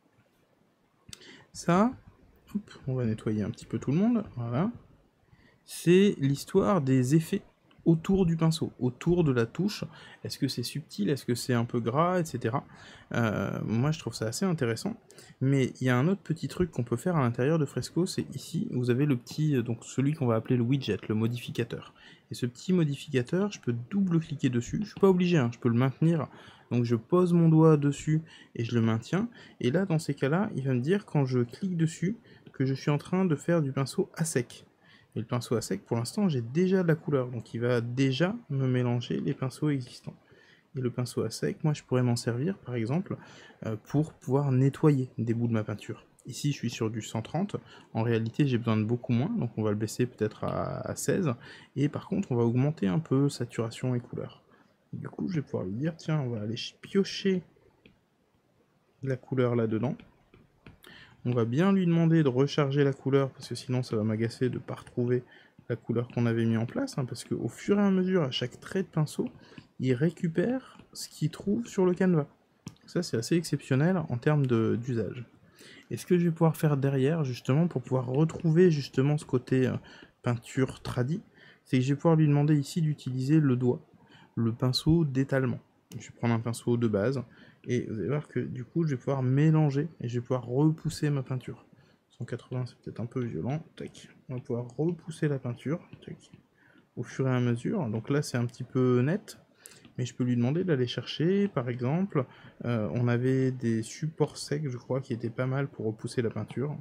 Ça, hop, on va nettoyer un petit peu tout le monde, voilà. C'est l'histoire des effets autour du pinceau, autour de la touche. Est-ce que c'est subtil, est-ce que c'est un peu gras, et cetera. Euh, moi je trouve ça assez intéressant, mais il y a un autre petit truc qu'on peut faire à l'intérieur de Fresco, c'est ici, vous avez le petit, donc celui qu'on va appeler le widget, le modificateur. Et ce petit modificateur, je peux double-cliquer dessus, je suis pas obligé, hein, je peux le maintenir, donc je pose mon doigt dessus et je le maintiens, et là dans ces cas-là, il va me dire quand je clique dessus, que je suis en train de faire du pinceau à sec. Et le pinceau à sec, pour l'instant, j'ai déjà de la couleur, donc il va déjà me mélanger les pinceaux existants. Et le pinceau à sec, moi je pourrais m'en servir, par exemple, euh, pour pouvoir nettoyer des bouts de ma peinture. Ici, je suis sur du cent trente, en réalité j'ai besoin de beaucoup moins, donc on va le baisser peut-être à, à seize, et par contre on va augmenter un peu saturation et couleur. Du coup, je vais pouvoir lui dire, tiens, on va aller piocher la couleur là-dedans. On va bien lui demander de recharger la couleur, parce que sinon ça va m'agacer de ne pas retrouver la couleur qu'on avait mis en place, hein, parce qu'au fur et à mesure, à chaque trait de pinceau, il récupère ce qu'il trouve sur le canevas. Ça, c'est assez exceptionnel en termes d'usage. Et ce que je vais pouvoir faire derrière, justement, pour pouvoir retrouver justement ce côté euh, peinture tradie, c'est que je vais pouvoir lui demander ici d'utiliser le doigt, le pinceau d'étalement. Je vais prendre un pinceau de base, et vous allez voir que du coup, je vais pouvoir mélanger, et je vais pouvoir repousser ma peinture. cent quatre-vingts, c'est peut-être un peu violent. Tac. On va pouvoir repousser la peinture, tac, au fur et à mesure. Donc là, c'est un petit peu net, mais je peux lui demander d'aller chercher, par exemple, euh, on avait des supports secs, je crois, qui étaient pas mal pour repousser la peinture.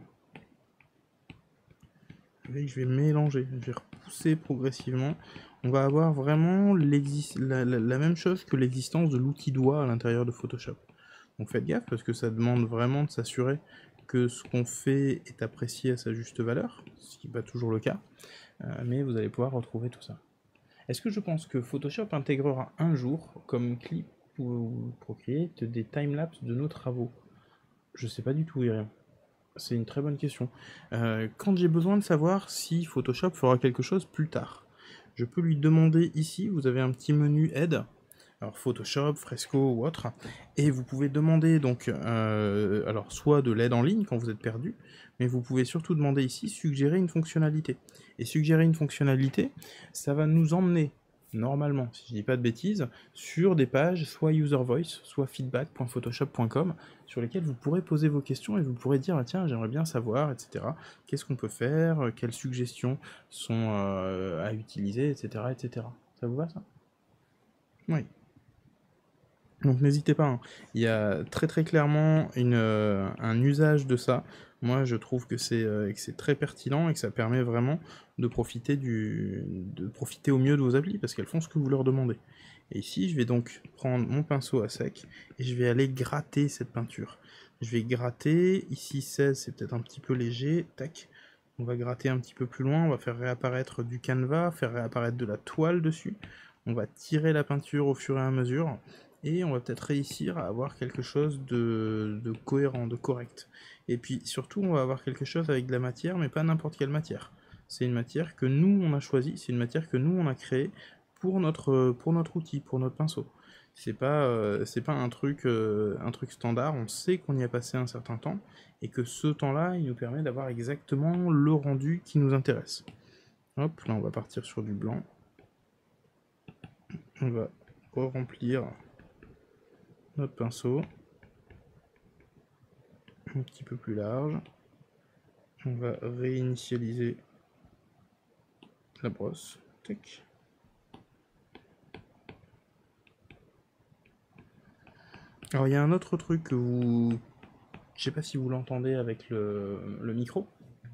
Et je vais mélanger, je vais repousser progressivement. On va avoir vraiment la, la, la même chose que l'existence de l'outil doigt à l'intérieur de Photoshop. Donc faites gaffe, parce que ça demande vraiment de s'assurer que ce qu'on fait est apprécié à sa juste valeur, ce qui n'est pas toujours le cas, euh, mais vous allez pouvoir retrouver tout ça. Est-ce que je pense que Photoshop intégrera un jour, comme Clip ou Procreate, des timelapses de nos travaux? Je sais pas du tout, Irian. C'est une très bonne question. Euh, quand j'ai besoin de savoir si Photoshop fera quelque chose plus tard, je peux lui demander ici, vous avez un petit menu aide, alors Photoshop, Fresco ou autre, et vous pouvez demander donc, euh, alors soit de l'aide en ligne quand vous êtes perdu, mais vous pouvez surtout demander ici suggérer une fonctionnalité. Et suggérer une fonctionnalité, ça va nous emmener normalement, si je dis pas de bêtises, sur des pages soit user voice, soit feedback point photoshop point com, sur lesquelles vous pourrez poser vos questions et vous pourrez dire ah, tiens j'aimerais bien savoir, et cetera. Qu'est-ce qu'on peut faire, quelles suggestions sont euh, à utiliser, et cetera, et cetera. Ça vous va ça? Oui. Donc n'hésitez pas, hein. Il y a très très clairement une, euh, un usage de ça. Moi je trouve que c'est euh, très pertinent et que ça permet vraiment de profiter, du, de profiter au mieux de vos applis parce qu'elles font ce que vous leur demandez. Et ici je vais donc prendre mon pinceau à sec et je vais aller gratter cette peinture. Je vais gratter, ici seize c'est peut-être un petit peu léger, tac. On va gratter un petit peu plus loin, on va faire réapparaître du canevas, faire réapparaître de la toile dessus. On va tirer la peinture au fur et à mesure. Et on va peut-être réussir à avoir quelque chose de, de cohérent, de correct. Et puis surtout, on va avoir quelque chose avec de la matière, mais pas n'importe quelle matière. C'est une matière que nous, on a choisie, c'est une matière que nous, on a créée pour notre, pour notre outil, pour notre pinceau. C'est pas, euh, c'est pas un truc, euh, un truc standard, on sait qu'on y a passé un certain temps, et que ce temps-là, il nous permet d'avoir exactement le rendu qui nous intéresse. Hop, là on va partir sur du blanc. On va remplir notre pinceau, un petit peu plus large. On va réinitialiser la brosse. Tac. Alors il y a un autre truc que vous... Je sais pas si vous l'entendez avec le, le micro.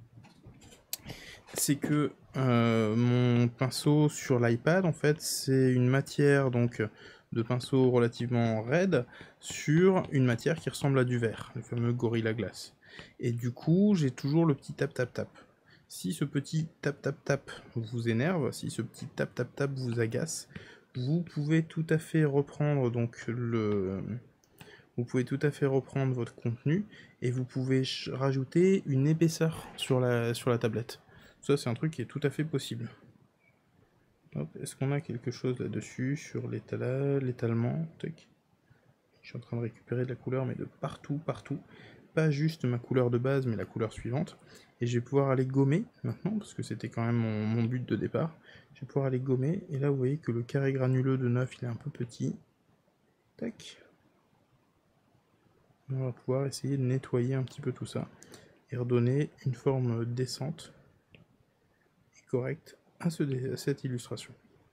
C'est que euh, mon pinceau sur l'iPad, en fait, c'est une matière donc de pinceau relativement raide sur une matière qui ressemble à du verre, le fameux Gorilla Glass. Et du coup, j'ai toujours le petit tap tap tap. Si ce petit tap tap tap vous énerve, si ce petit tap tap tap vous agace, vous pouvez tout à fait reprendre donc le vous pouvez tout à fait reprendre votre contenu et vous pouvez rajouter une épaisseur sur la sur la tablette. Ça, c'est un truc qui est tout à fait possible. Est-ce qu'on a quelque chose là-dessus, sur l'étalement? Je suis en train de récupérer de la couleur, mais de partout, partout. Pas juste ma couleur de base, mais la couleur suivante. et je vais pouvoir aller gommer maintenant, parce que c'était quand même mon, mon but de départ. Je vais pouvoir aller gommer, et là vous voyez que le carré granuleux de neuf il est un peu petit. Tac. On va pouvoir essayer de nettoyer un petit peu tout ça, et redonner une forme décente et correcte à, ce, à cette illustration.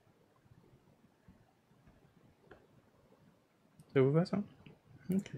Ça vous va ça? Ok.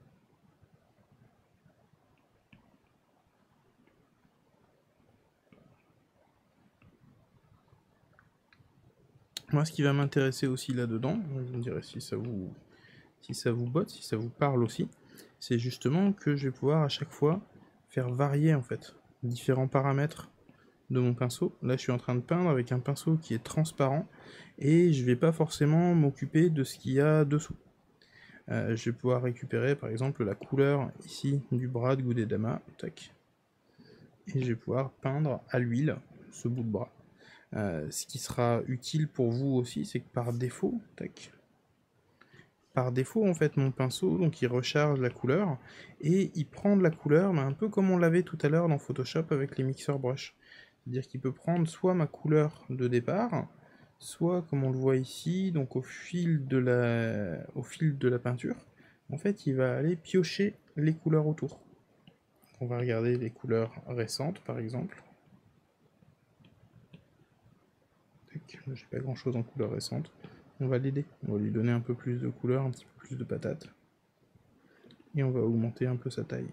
Moi, ce qui va m'intéresser aussi là-dedans, vous me direz si ça vous, si ça vous botte, si ça vous parle aussi, c'est justement que je vais pouvoir à chaque fois faire varier en fait différents paramètres de mon pinceau. Là, je suis en train de peindre avec un pinceau qui est transparent et je vais pas forcément m'occuper de ce qu'il y a dessous. Euh, je vais pouvoir récupérer par exemple la couleur ici du bras de Gudedama, tac, et je vais pouvoir peindre à l'huile ce bout de bras. Euh, ce qui sera utile pour vous aussi, c'est que par défaut, tac, par défaut en fait mon pinceau, donc il recharge la couleur, et il prend de la couleur, mais un peu comme on l'avait tout à l'heure dans Photoshop avec les mixeurs brush. C'est-à-dire qu'il peut prendre soit ma couleur de départ, soit comme on le voit ici, donc au fil de la, au fil de la peinture, en fait il va aller piocher les couleurs autour. On va regarder les couleurs récentes par exemple. J'ai pas grand chose en couleur récente. On va l'aider, on va lui donner un peu plus de couleur, un petit peu plus de patate. Et on va augmenter un peu sa taille.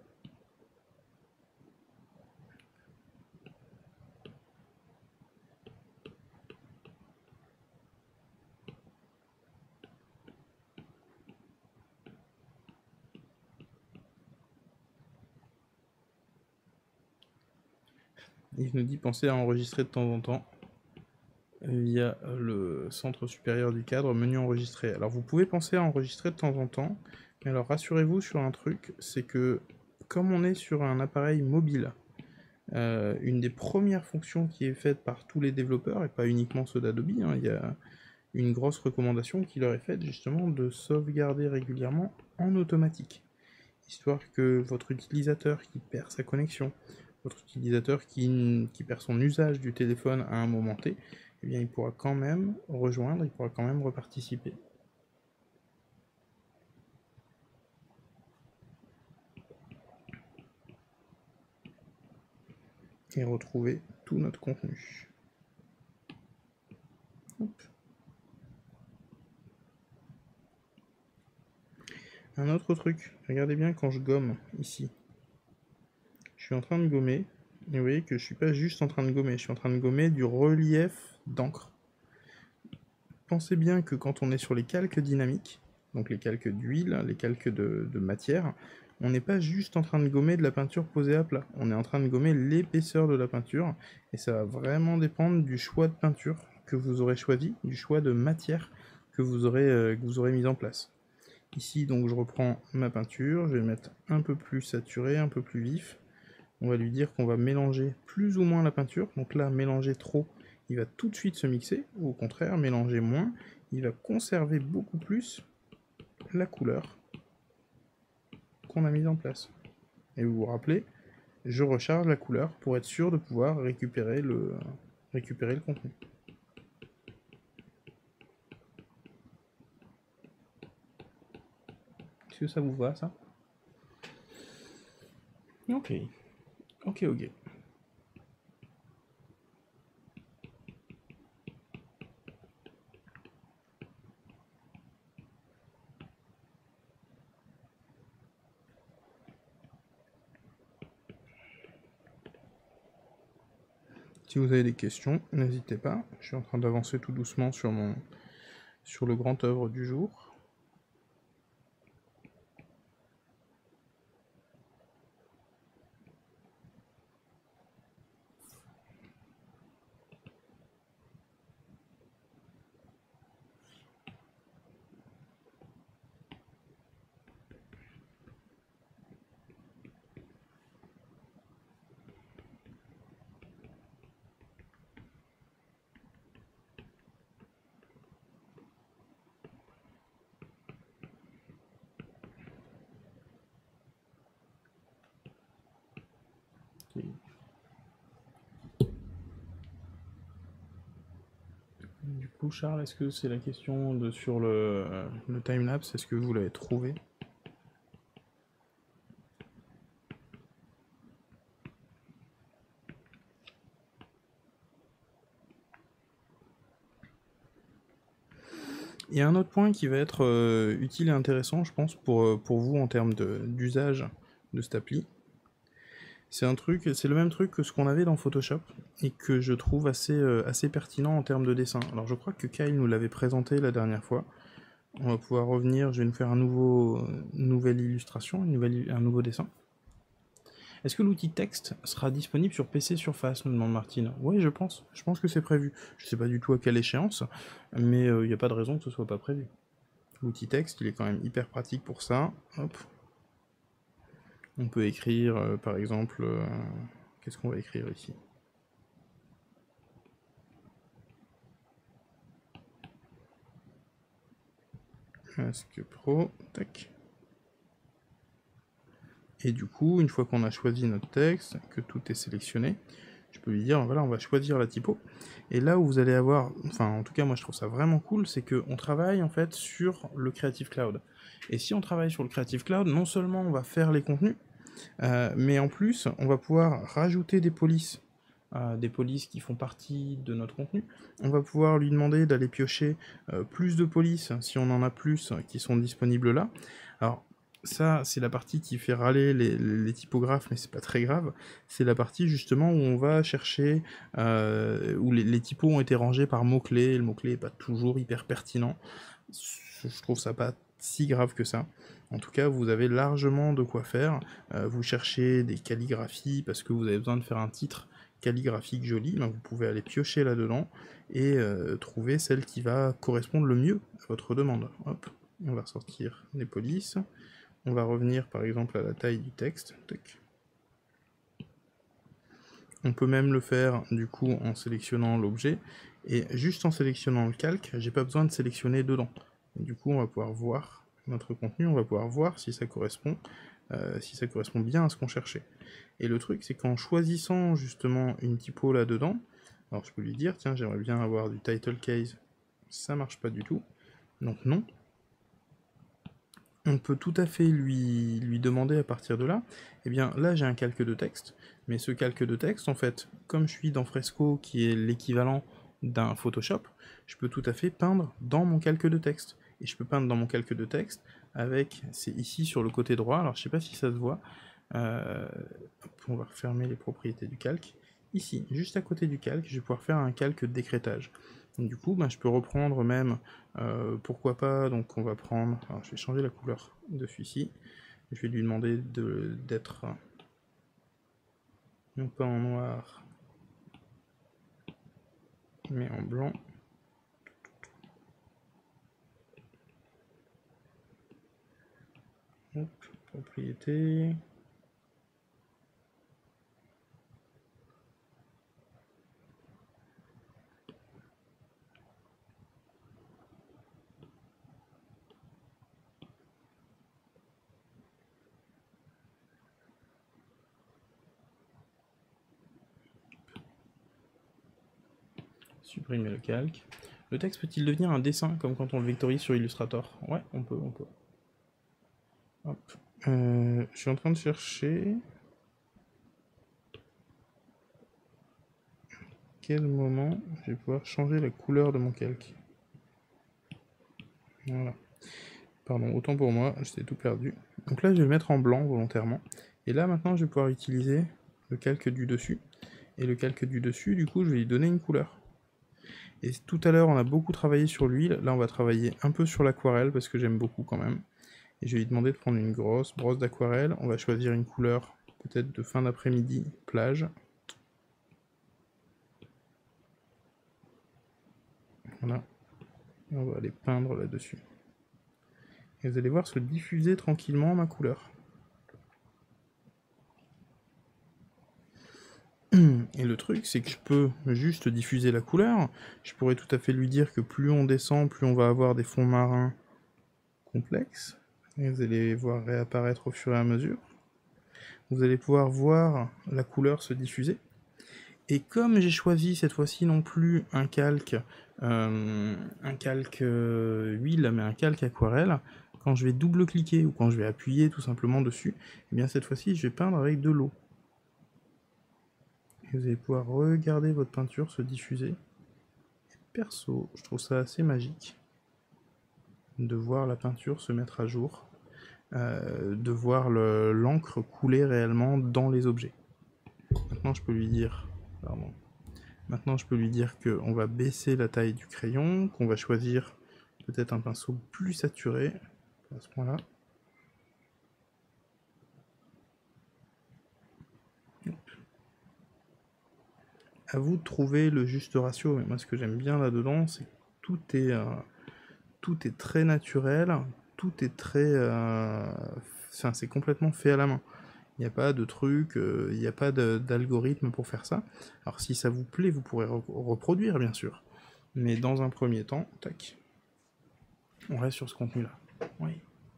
Il nous dit pensez à enregistrer de temps en temps via le centre supérieur du cadre, menu enregistrer. Alors vous pouvez penser à enregistrer de temps en temps, mais alors rassurez-vous sur un truc, c'est que comme on est sur un appareil mobile, euh, une des premières fonctions qui est faite par tous les développeurs, et pas uniquement ceux d'Adobe, hein, il y a une grosse recommandation qui leur est faite justement de sauvegarder régulièrement en automatique, histoire que votre utilisateur qui perd sa connexion, votre utilisateur qui, qui perd son usage du téléphone à un moment T, eh bien il pourra quand même rejoindre, il pourra quand même reparticiper. Et retrouver tout notre contenu. Hop. Un autre truc, regardez bien quand je gomme ici. Je suis en train de gommer, et vous voyez que je suis pas juste en train de gommer, je suis en train de gommer du relief d'encre. Pensez bien que quand on est sur les calques dynamiques, donc les calques d'huile, les calques de, de matière, on n'est pas juste en train de gommer de la peinture posée à plat, on est en train de gommer l'épaisseur de la peinture, et ça va vraiment dépendre du choix de peinture que vous aurez choisi, du choix de matière que vous aurez, euh, que vous aurez mis en place. Ici, donc, je reprends ma peinture, je vais mettre un peu plus saturé, un peu plus vif. On va lui dire qu'on va mélanger plus ou moins la peinture. Donc là, mélanger trop, il va tout de suite se mixer. Ou au contraire, mélanger moins, il va conserver beaucoup plus la couleur qu'on a mise en place. Et vous vous rappelez, je recharge la couleur pour être sûr de pouvoir récupérer le, récupérer le contenu. Est-ce que ça vous va, ça? Ok. Ok, ok. Si vous avez des questions, n'hésitez pas. Je suis en train d'avancer tout doucement sur, mon, sur le grand œuvre du jour. Okay. Du coup, Charles, est-ce que c'est la question de sur le, le timelapse, est-ce que vous l'avez trouvé? Il y a un autre point qui va être euh, utile et intéressant, je pense, pour, euh, pour vous en termes d'usage de, de cette appli. C'est un truc, c'est le même truc que ce qu'on avait dans Photoshop et que je trouve assez, euh, assez pertinent en termes de dessin. Alors je crois que Kyle nous l'avait présenté la dernière fois. On va pouvoir revenir, je vais nous faire un nouveau, euh, nouvelle illustration, une nouvelle, un nouveau dessin. Est-ce que l'outil texte sera disponible sur P C Surface, nous demande Martine. Oui, je pense. Je pense que c'est prévu. Je sais pas du tout à quelle échéance, mais il euh, n'y a pas de raison que ce soit pas prévu. L'outil texte, il est quand même hyper pratique pour ça. Hop. On peut écrire, euh, par exemple, euh, qu'est-ce qu'on va écrire ici? Masque Pro, tac. Et du coup, une fois qu'on a choisi notre texte, que tout est sélectionné, je peux lui dire, voilà, on va choisir la typo. Et là où vous allez avoir, enfin, en tout cas, moi je trouve ça vraiment cool, c'est qu'on travaille en fait sur le Creative Cloud. Et si on travaille sur le Creative Cloud, non seulement on va faire les contenus, euh, mais en plus, on va pouvoir rajouter des polices. Euh, des polices qui font partie de notre contenu. On va pouvoir lui demander d'aller piocher euh, plus de polices, si on en a plus, qui sont disponibles là. Alors, ça, c'est la partie qui fait râler les, les typographes, mais c'est pas très grave. C'est la partie justement où on va chercher, euh, où les, les typos ont été rangés par mots-clés, et le mot-clé est pas toujours hyper pertinent. Je trouve ça pas si grave que ça. En tout cas, vous avez largement de quoi faire. Euh, vous cherchez des calligraphies parce que vous avez besoin de faire un titre calligraphique joli, ben vous pouvez aller piocher là-dedans et euh, trouver celle qui va correspondre le mieux à votre demande. Hop, on va ressortir les polices. On va revenir par exemple à la taille du texte. Tac. On peut même le faire du coup en sélectionnant l'objet, et juste en sélectionnant le calque, j'ai pas besoin de sélectionner dedans. Et du coup, on va pouvoir voir notre contenu, on va pouvoir voir si ça correspond, euh, si ça correspond bien à ce qu'on cherchait. Et le truc, c'est qu'en choisissant justement une typo là-dedans, alors je peux lui dire, tiens, j'aimerais bien avoir du title case, ça marche pas du tout, donc non. On peut tout à fait lui, lui demander à partir de là, eh bien là j'ai un calque de texte, mais ce calque de texte, en fait, comme je suis dans Fresco, qui est l'équivalent d'un Photoshop, je peux tout à fait peindre dans mon calque de texte. Et je peux peindre dans mon calque de texte avec, c'est ici sur le côté droit, alors je sais pas si ça se voit, euh, on va refermer les propriétés du calque. Ici, juste à côté du calque, je vais pouvoir faire un calque d'écrêtage. Du coup, ben, je peux reprendre même, euh, pourquoi pas, donc on va prendre, alors je vais changer la couleur de celui-ci, je vais lui demander d'être non pas en noir, mais en blanc. Hop, propriété. Supprimer le calque. Le texte peut-il devenir un dessin, comme quand on le vectorise sur Illustrator? Ouais, on peut, on peut. Hop. Euh, je suis en train de chercher... quel moment je vais pouvoir changer la couleur de mon calque. Voilà. Pardon, autant pour moi, j'étais tout perdu. Donc là, je vais le mettre en blanc volontairement. Et là, maintenant, je vais pouvoir utiliser le calque du dessus. Et le calque du dessus, du coup, je vais lui donner une couleur. Et tout à l'heure, on a beaucoup travaillé sur l'huile. Là, on va travailler un peu sur l'aquarelle, parce que j'aime beaucoup quand même. Et je vais lui demander de prendre une grosse brosse d'aquarelle. On va choisir une couleur, peut-être de fin d'après-midi, plage. Voilà. Et on va aller peindre là-dessus. Et vous allez voir se diffuser tranquillement ma couleur. Et le truc, c'est que je peux juste diffuser la couleur. Je pourrais tout à fait lui dire que plus on descend, plus on va avoir des fonds marins complexes. Et vous allez voir réapparaître au fur et à mesure. Vous allez pouvoir voir la couleur se diffuser. Et comme j'ai choisi cette fois-ci non plus un calque, euh, un calque euh, huile, mais un calque aquarelle, quand je vais double-cliquer ou quand je vais appuyer tout simplement dessus, et bien cette fois-ci je vais peindre avec de l'eau. Et vous allez pouvoir regarder votre peinture se diffuser. Et perso, je trouve ça assez magique de voir la peinture se mettre à jour, euh, de voir l'encre couler réellement dans les objets. Maintenant je peux lui dire... Pardon. Maintenant, je peux lui dire qu'on va baisser la taille du crayon, qu'on va choisir peut-être un pinceau plus saturé à ce point-là. À vous de trouver le juste ratio. Mais moi, ce que j'aime bien là-dedans, c'est que tout est, euh, tout est très naturel, tout est très... Euh... Enfin, c'est complètement fait à la main. Il n'y a pas de truc, euh, il n'y a pas d'algorithme pour faire ça. Alors si ça vous plaît, vous pourrez re reproduire, bien sûr. Mais dans un premier temps, tac, on reste sur ce contenu-là. Oui.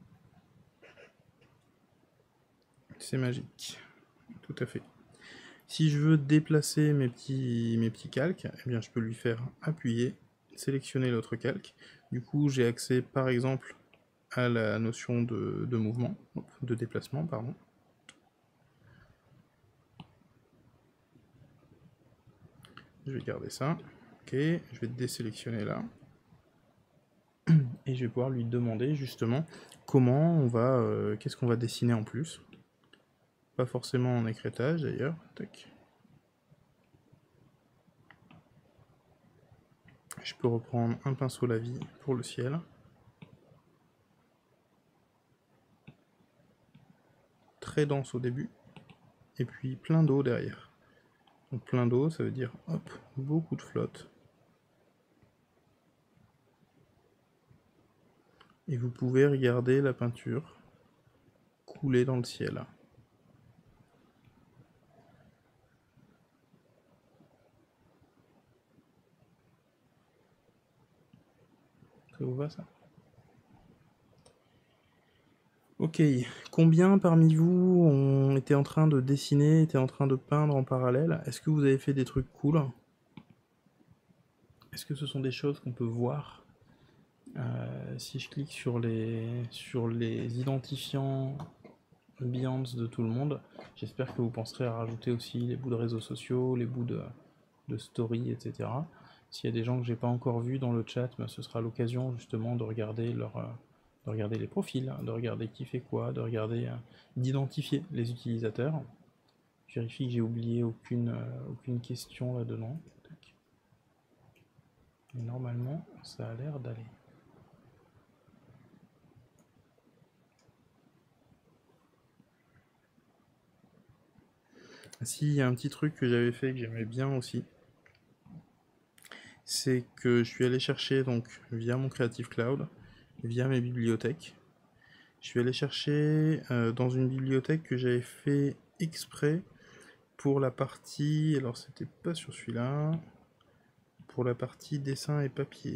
C'est magique. Tout à fait. Si je veux déplacer mes petits, mes petits calques, eh bien je peux lui faire appuyer, sélectionner l'autre calque. Du coup, j'ai accès par exemple à la notion de, de mouvement, de déplacement, pardon. Je vais garder ça. Ok, je vais désélectionner là. Et je vais pouvoir lui demander justement comment on va, euh, qu'est-ce qu'on va dessiner en plus. Pas forcément en écrêtage d'ailleurs. Tac. Je peux reprendre un pinceau la vie pour le ciel. Très dense au début. Et puis plein d'eau derrière. Donc plein d'eau, ça veut dire hop, beaucoup de flotte. Et vous pouvez regarder la peinture couler dans le ciel. Ça vous va ça? Ok, combien parmi vous ont été en train de dessiner, étaient en train de peindre en parallèle? Est-ce que vous avez fait des trucs cool? Est-ce que ce sont des choses qu'on peut voir? euh, Si je clique sur les, sur les identifiants Behance de tout le monde, j'espère que vous penserez à rajouter aussi les bouts de réseaux sociaux, les bouts de, de story, et cetera. S'il y a des gens que j'ai pas encore vus dans le chat, ben, ce sera l'occasion justement de regarder leur... Euh, de regarder les profils, de regarder qui fait quoi, de regarder, euh, d'identifier les utilisateurs. Je vérifie que j'ai oublié aucune, euh, aucune question là-dedans. Mais normalement, ça a l'air d'aller. Si, il y a un petit truc que j'avais fait que j'aimais bien aussi, c'est que je suis allé chercher donc via mon Creative Cloud, via mes bibliothèques. Je suis allé chercher euh, dans une bibliothèque que j'avais fait exprès pour la partie, alors c'était pas sur celui-là, pour la partie dessin et papier.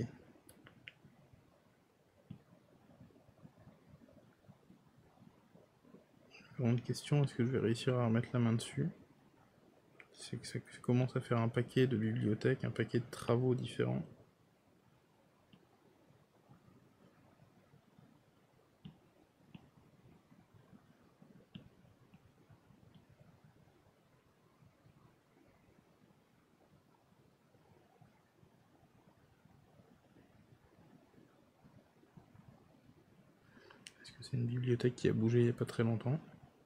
Grande question, est-ce que je vais réussir à remettre la main dessus? C'est que ça commence à faire un paquet de bibliothèques, un paquet de travaux différents. Est-ce que c'est une bibliothèque qui a bougé il n'y a pas très longtemps?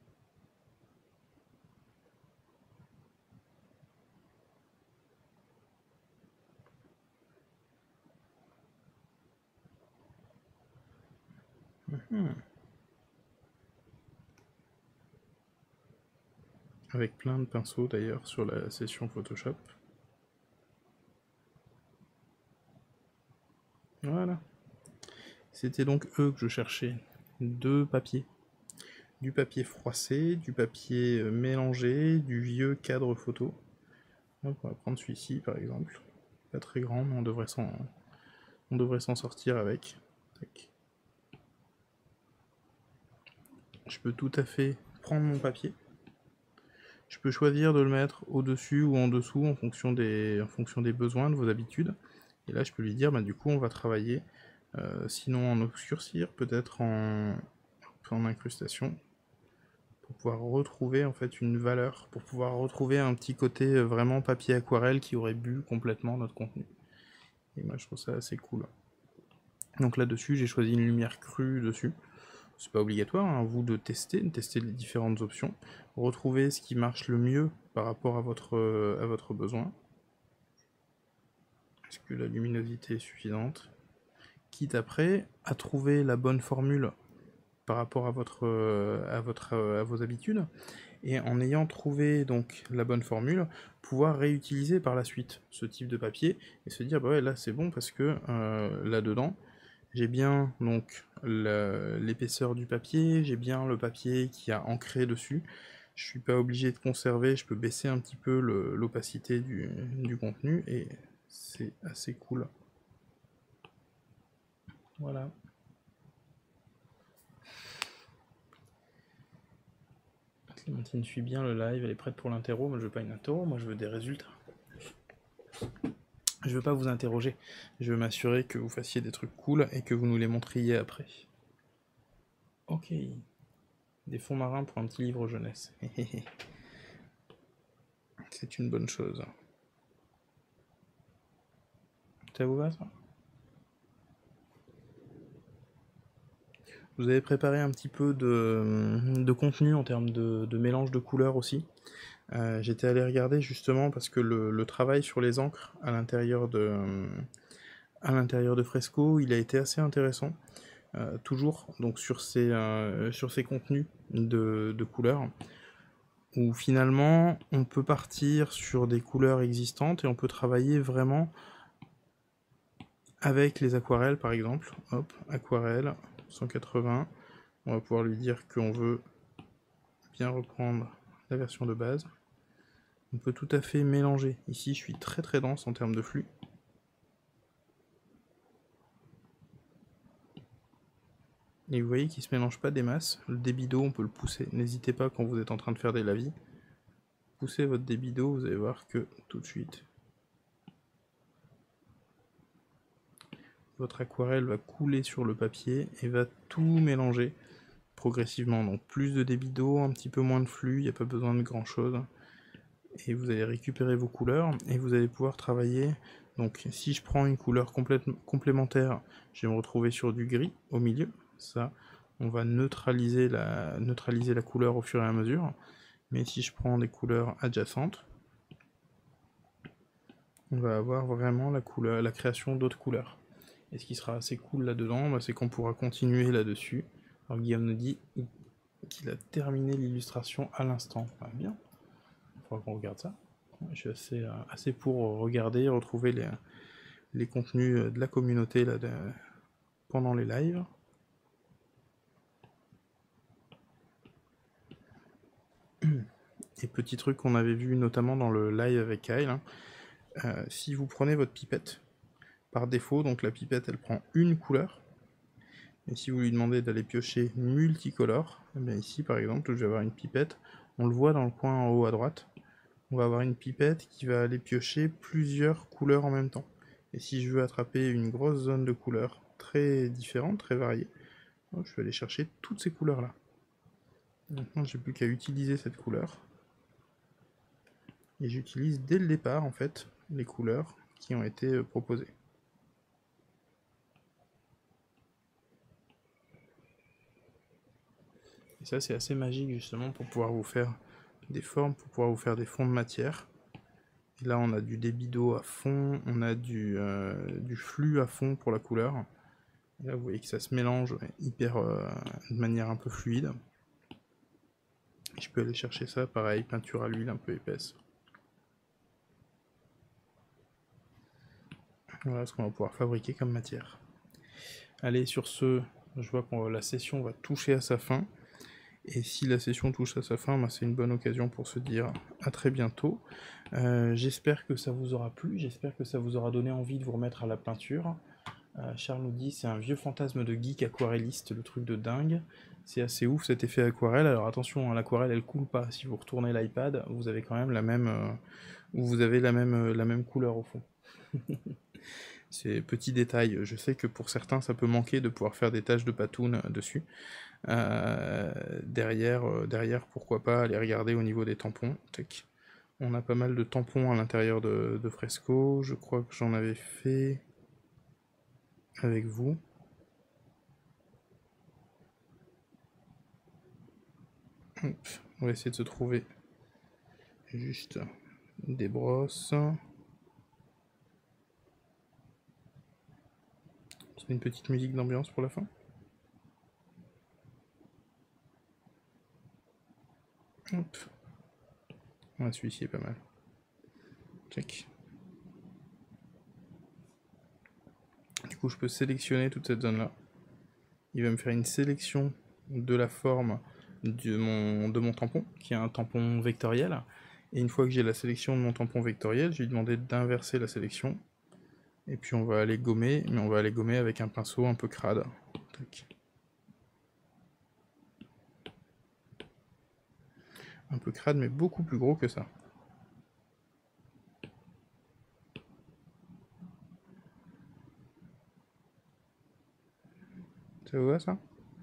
Mmh. Avec plein de pinceaux d'ailleurs sur la session Photoshop. Voilà. C'était donc eux que je cherchais. Deux papiers. Du papier froissé, du papier mélangé, du vieux cadre photo. Donc on va prendre celui-ci par exemple. Pas très grand, mais on devrait s'en on devrait s'en sortir avec. Tac. Je peux tout à fait prendre mon papier. Je peux choisir de le mettre au-dessus ou en dessous en fonction des, en fonction des besoins, de vos habitudes. Et là, je peux lui dire, bah, du coup, on va travailler, euh, sinon en obscurcir, peut-être en, en incrustation, pour pouvoir retrouver en fait une valeur, pour pouvoir retrouver un petit côté vraiment papier aquarelle qui aurait bu complètement notre contenu. Et moi, je trouve ça assez cool. Donc là-dessus, j'ai choisi une lumière crue dessus. C'est pas obligatoire, hein, à vous de tester, de tester les différentes options, retrouver ce qui marche le mieux par rapport à votre, euh, à votre besoin. Est-ce que la luminosité est suffisante? Quitte après à trouver la bonne formule par rapport à, votre, euh, à, votre, euh, à vos habitudes, et en ayant trouvé donc la bonne formule, pouvoir réutiliser par la suite ce type de papier, et se dire, bah ouais, là c'est bon parce que euh, là-dedans, j'ai bien donc l'épaisseur du papier, j'ai bien le papier qui a ancré dessus. Je suis pas obligé de conserver, je peux baisser un petit peu l'opacité du, du contenu et c'est assez cool. Voilà. Clémentine suit bien le live, elle est prête pour l'interro. Moi je veux pas une interro, moi je veux des résultats. Je veux pas vous interroger, je veux m'assurer que vous fassiez des trucs cool et que vous nous les montriez après. Ok. Des fonds marins pour un petit livre jeunesse. C'est une bonne chose. Ça vous va ça? Vous avez préparé un petit peu de, de contenu en termes de, de mélange de couleurs aussi. Euh, J'étais allé regarder justement parce que le, le travail sur les encres à l'intérieur de, à l'intérieur de Fresco, il a été assez intéressant. Euh, toujours donc sur ces, euh, sur ces contenus de, de couleurs, où finalement on peut partir sur des couleurs existantes et on peut travailler vraiment avec les aquarelles par exemple. Hop, aquarelle, cent quatre-vingts. On va pouvoir lui dire qu'on veut bien reprendre la version de base. On peut tout à fait mélanger. Ici, je suis très très dense en termes de flux. Et vous voyez qu'il ne se mélange pas des masses. Le débit d'eau, on peut le pousser. N'hésitez pas quand vous êtes en train de faire des lavis. Poussez votre débit d'eau, vous allez voir que tout de suite, votre aquarelle va couler sur le papier et va tout mélanger progressivement. Donc plus de débit d'eau, un petit peu moins de flux, il n'y a pas besoin de grand chose. Et vous allez récupérer vos couleurs et vous allez pouvoir travailler. Donc si je prends une couleur complémentaire, je vais me retrouver sur du gris au milieu. Ça, on va neutraliser la, neutraliser la couleur au fur et à mesure. Mais si je prends des couleurs adjacentes, on va avoir vraiment la, couleur, la création d'autres couleurs. Et ce qui sera assez cool là-dedans, bah, c'est qu'on pourra continuer là-dessus. Alors Guillaume nous dit qu'il a terminé l'illustration à l'instant. Ah, bien. Il faudra qu'on regarde ça. Je suis assez, euh, assez pour regarder, retrouver les, les contenus de la communauté là, de, pendant les lives. Et petit truc qu'on avait vu notamment dans le live avec Kyle, hein, euh, si vous prenez votre pipette, par défaut, donc la pipette elle prend une couleur, et si vous lui demandez d'aller piocher multicolore, eh bien ici par exemple, je vais avoir une pipette, on le voit dans le coin en haut à droite, on va avoir une pipette qui va aller piocher plusieurs couleurs en même temps. Et si je veux attraper une grosse zone de couleurs très différente, très variée, je vais aller chercher toutes ces couleurs-là. Maintenant, j'ai plus qu'à utiliser cette couleur. Et j'utilise dès le départ, en fait, les couleurs qui ont été proposées. Et ça, c'est assez magique, justement, pour pouvoir vous faire des formes, pour pouvoir vous faire des fonds de matière. Et là, on a du débit d'eau à fond, on a du, euh, du flux à fond pour la couleur. Et là, vous voyez que ça se mélange hyper, euh, de manière un peu fluide. Et je peux aller chercher ça, pareil, peinture à l'huile un peu épaisse. Voilà ce qu'on va pouvoir fabriquer comme matière. Allez, sur ce, je vois que la session va toucher à sa fin. Et si la session touche à sa fin, bah, c'est une bonne occasion pour se dire à très bientôt. Euh, j'espère que ça vous aura plu, j'espère que ça vous aura donné envie de vous remettre à la peinture. Euh, Charles nous dit c'est un vieux fantasme de geek aquarelliste, le truc de dingue. C'est assez ouf cet effet aquarelle. Alors attention, hein, l'aquarelle elle coule pas. Si vous retournez l'iPad, vous avez quand même la même, euh, vous avez la même, euh, la même couleur au fond. C'est petit détail. Je sais que pour certains ça peut manquer de pouvoir faire des taches de patoun dessus. Euh, derrière, euh, derrière, pourquoi pas aller regarder au niveau des tampons. Tac. On a pas mal de tampons à l'intérieur de, de Fresco. Je crois que j'en avais fait avec vous. Hop, on va essayer de se trouver juste des brosses. C'est une petite musique d'ambiance pour la fin. Hop. Ouais, celui-ci est pas mal. Check. Du coup, je peux sélectionner toute cette zone-là. Il va me faire une sélection de la forme de mon, de mon tampon, qui est un tampon vectoriel. Et une fois que j'ai la sélection de mon tampon vectoriel, je vais lui demander d'inverser la sélection. Et puis on va aller gommer, mais on va aller gommer avec un pinceau un peu crade. Tac. Un peu crade, mais beaucoup plus gros que ça. Ça vous va ça?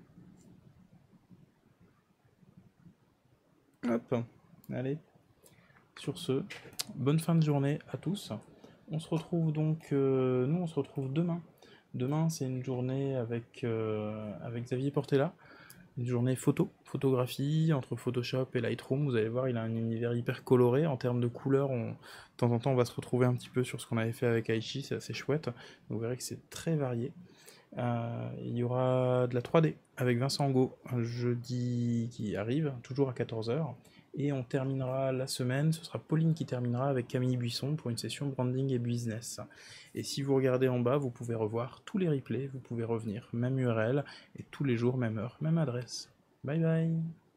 Hop, allez. Sur ce, bonne fin de journée à tous. On se retrouve donc, euh, nous on se retrouve demain. Demain c'est une journée avec, euh, avec Xavier Portella, une journée photo, photographie, entre Photoshop et Lightroom. Vous allez voir, il a un univers hyper coloré. En termes de couleurs, on, de temps en temps on va se retrouver un petit peu sur ce qu'on avait fait avec Aichi, c'est assez chouette. Vous verrez que c'est très varié. Euh, il y aura de la trois D avec Vincent Go un jeudi qui arrive, toujours à quatorze heures. Et on terminera la semaine, ce sera Pauline qui terminera avec Camille Buisson pour une session branding et business. Et si vous regardez en bas, vous pouvez revoir tous les replays, vous pouvez revenir, même U R L, et tous les jours, même heure, même adresse. Bye bye.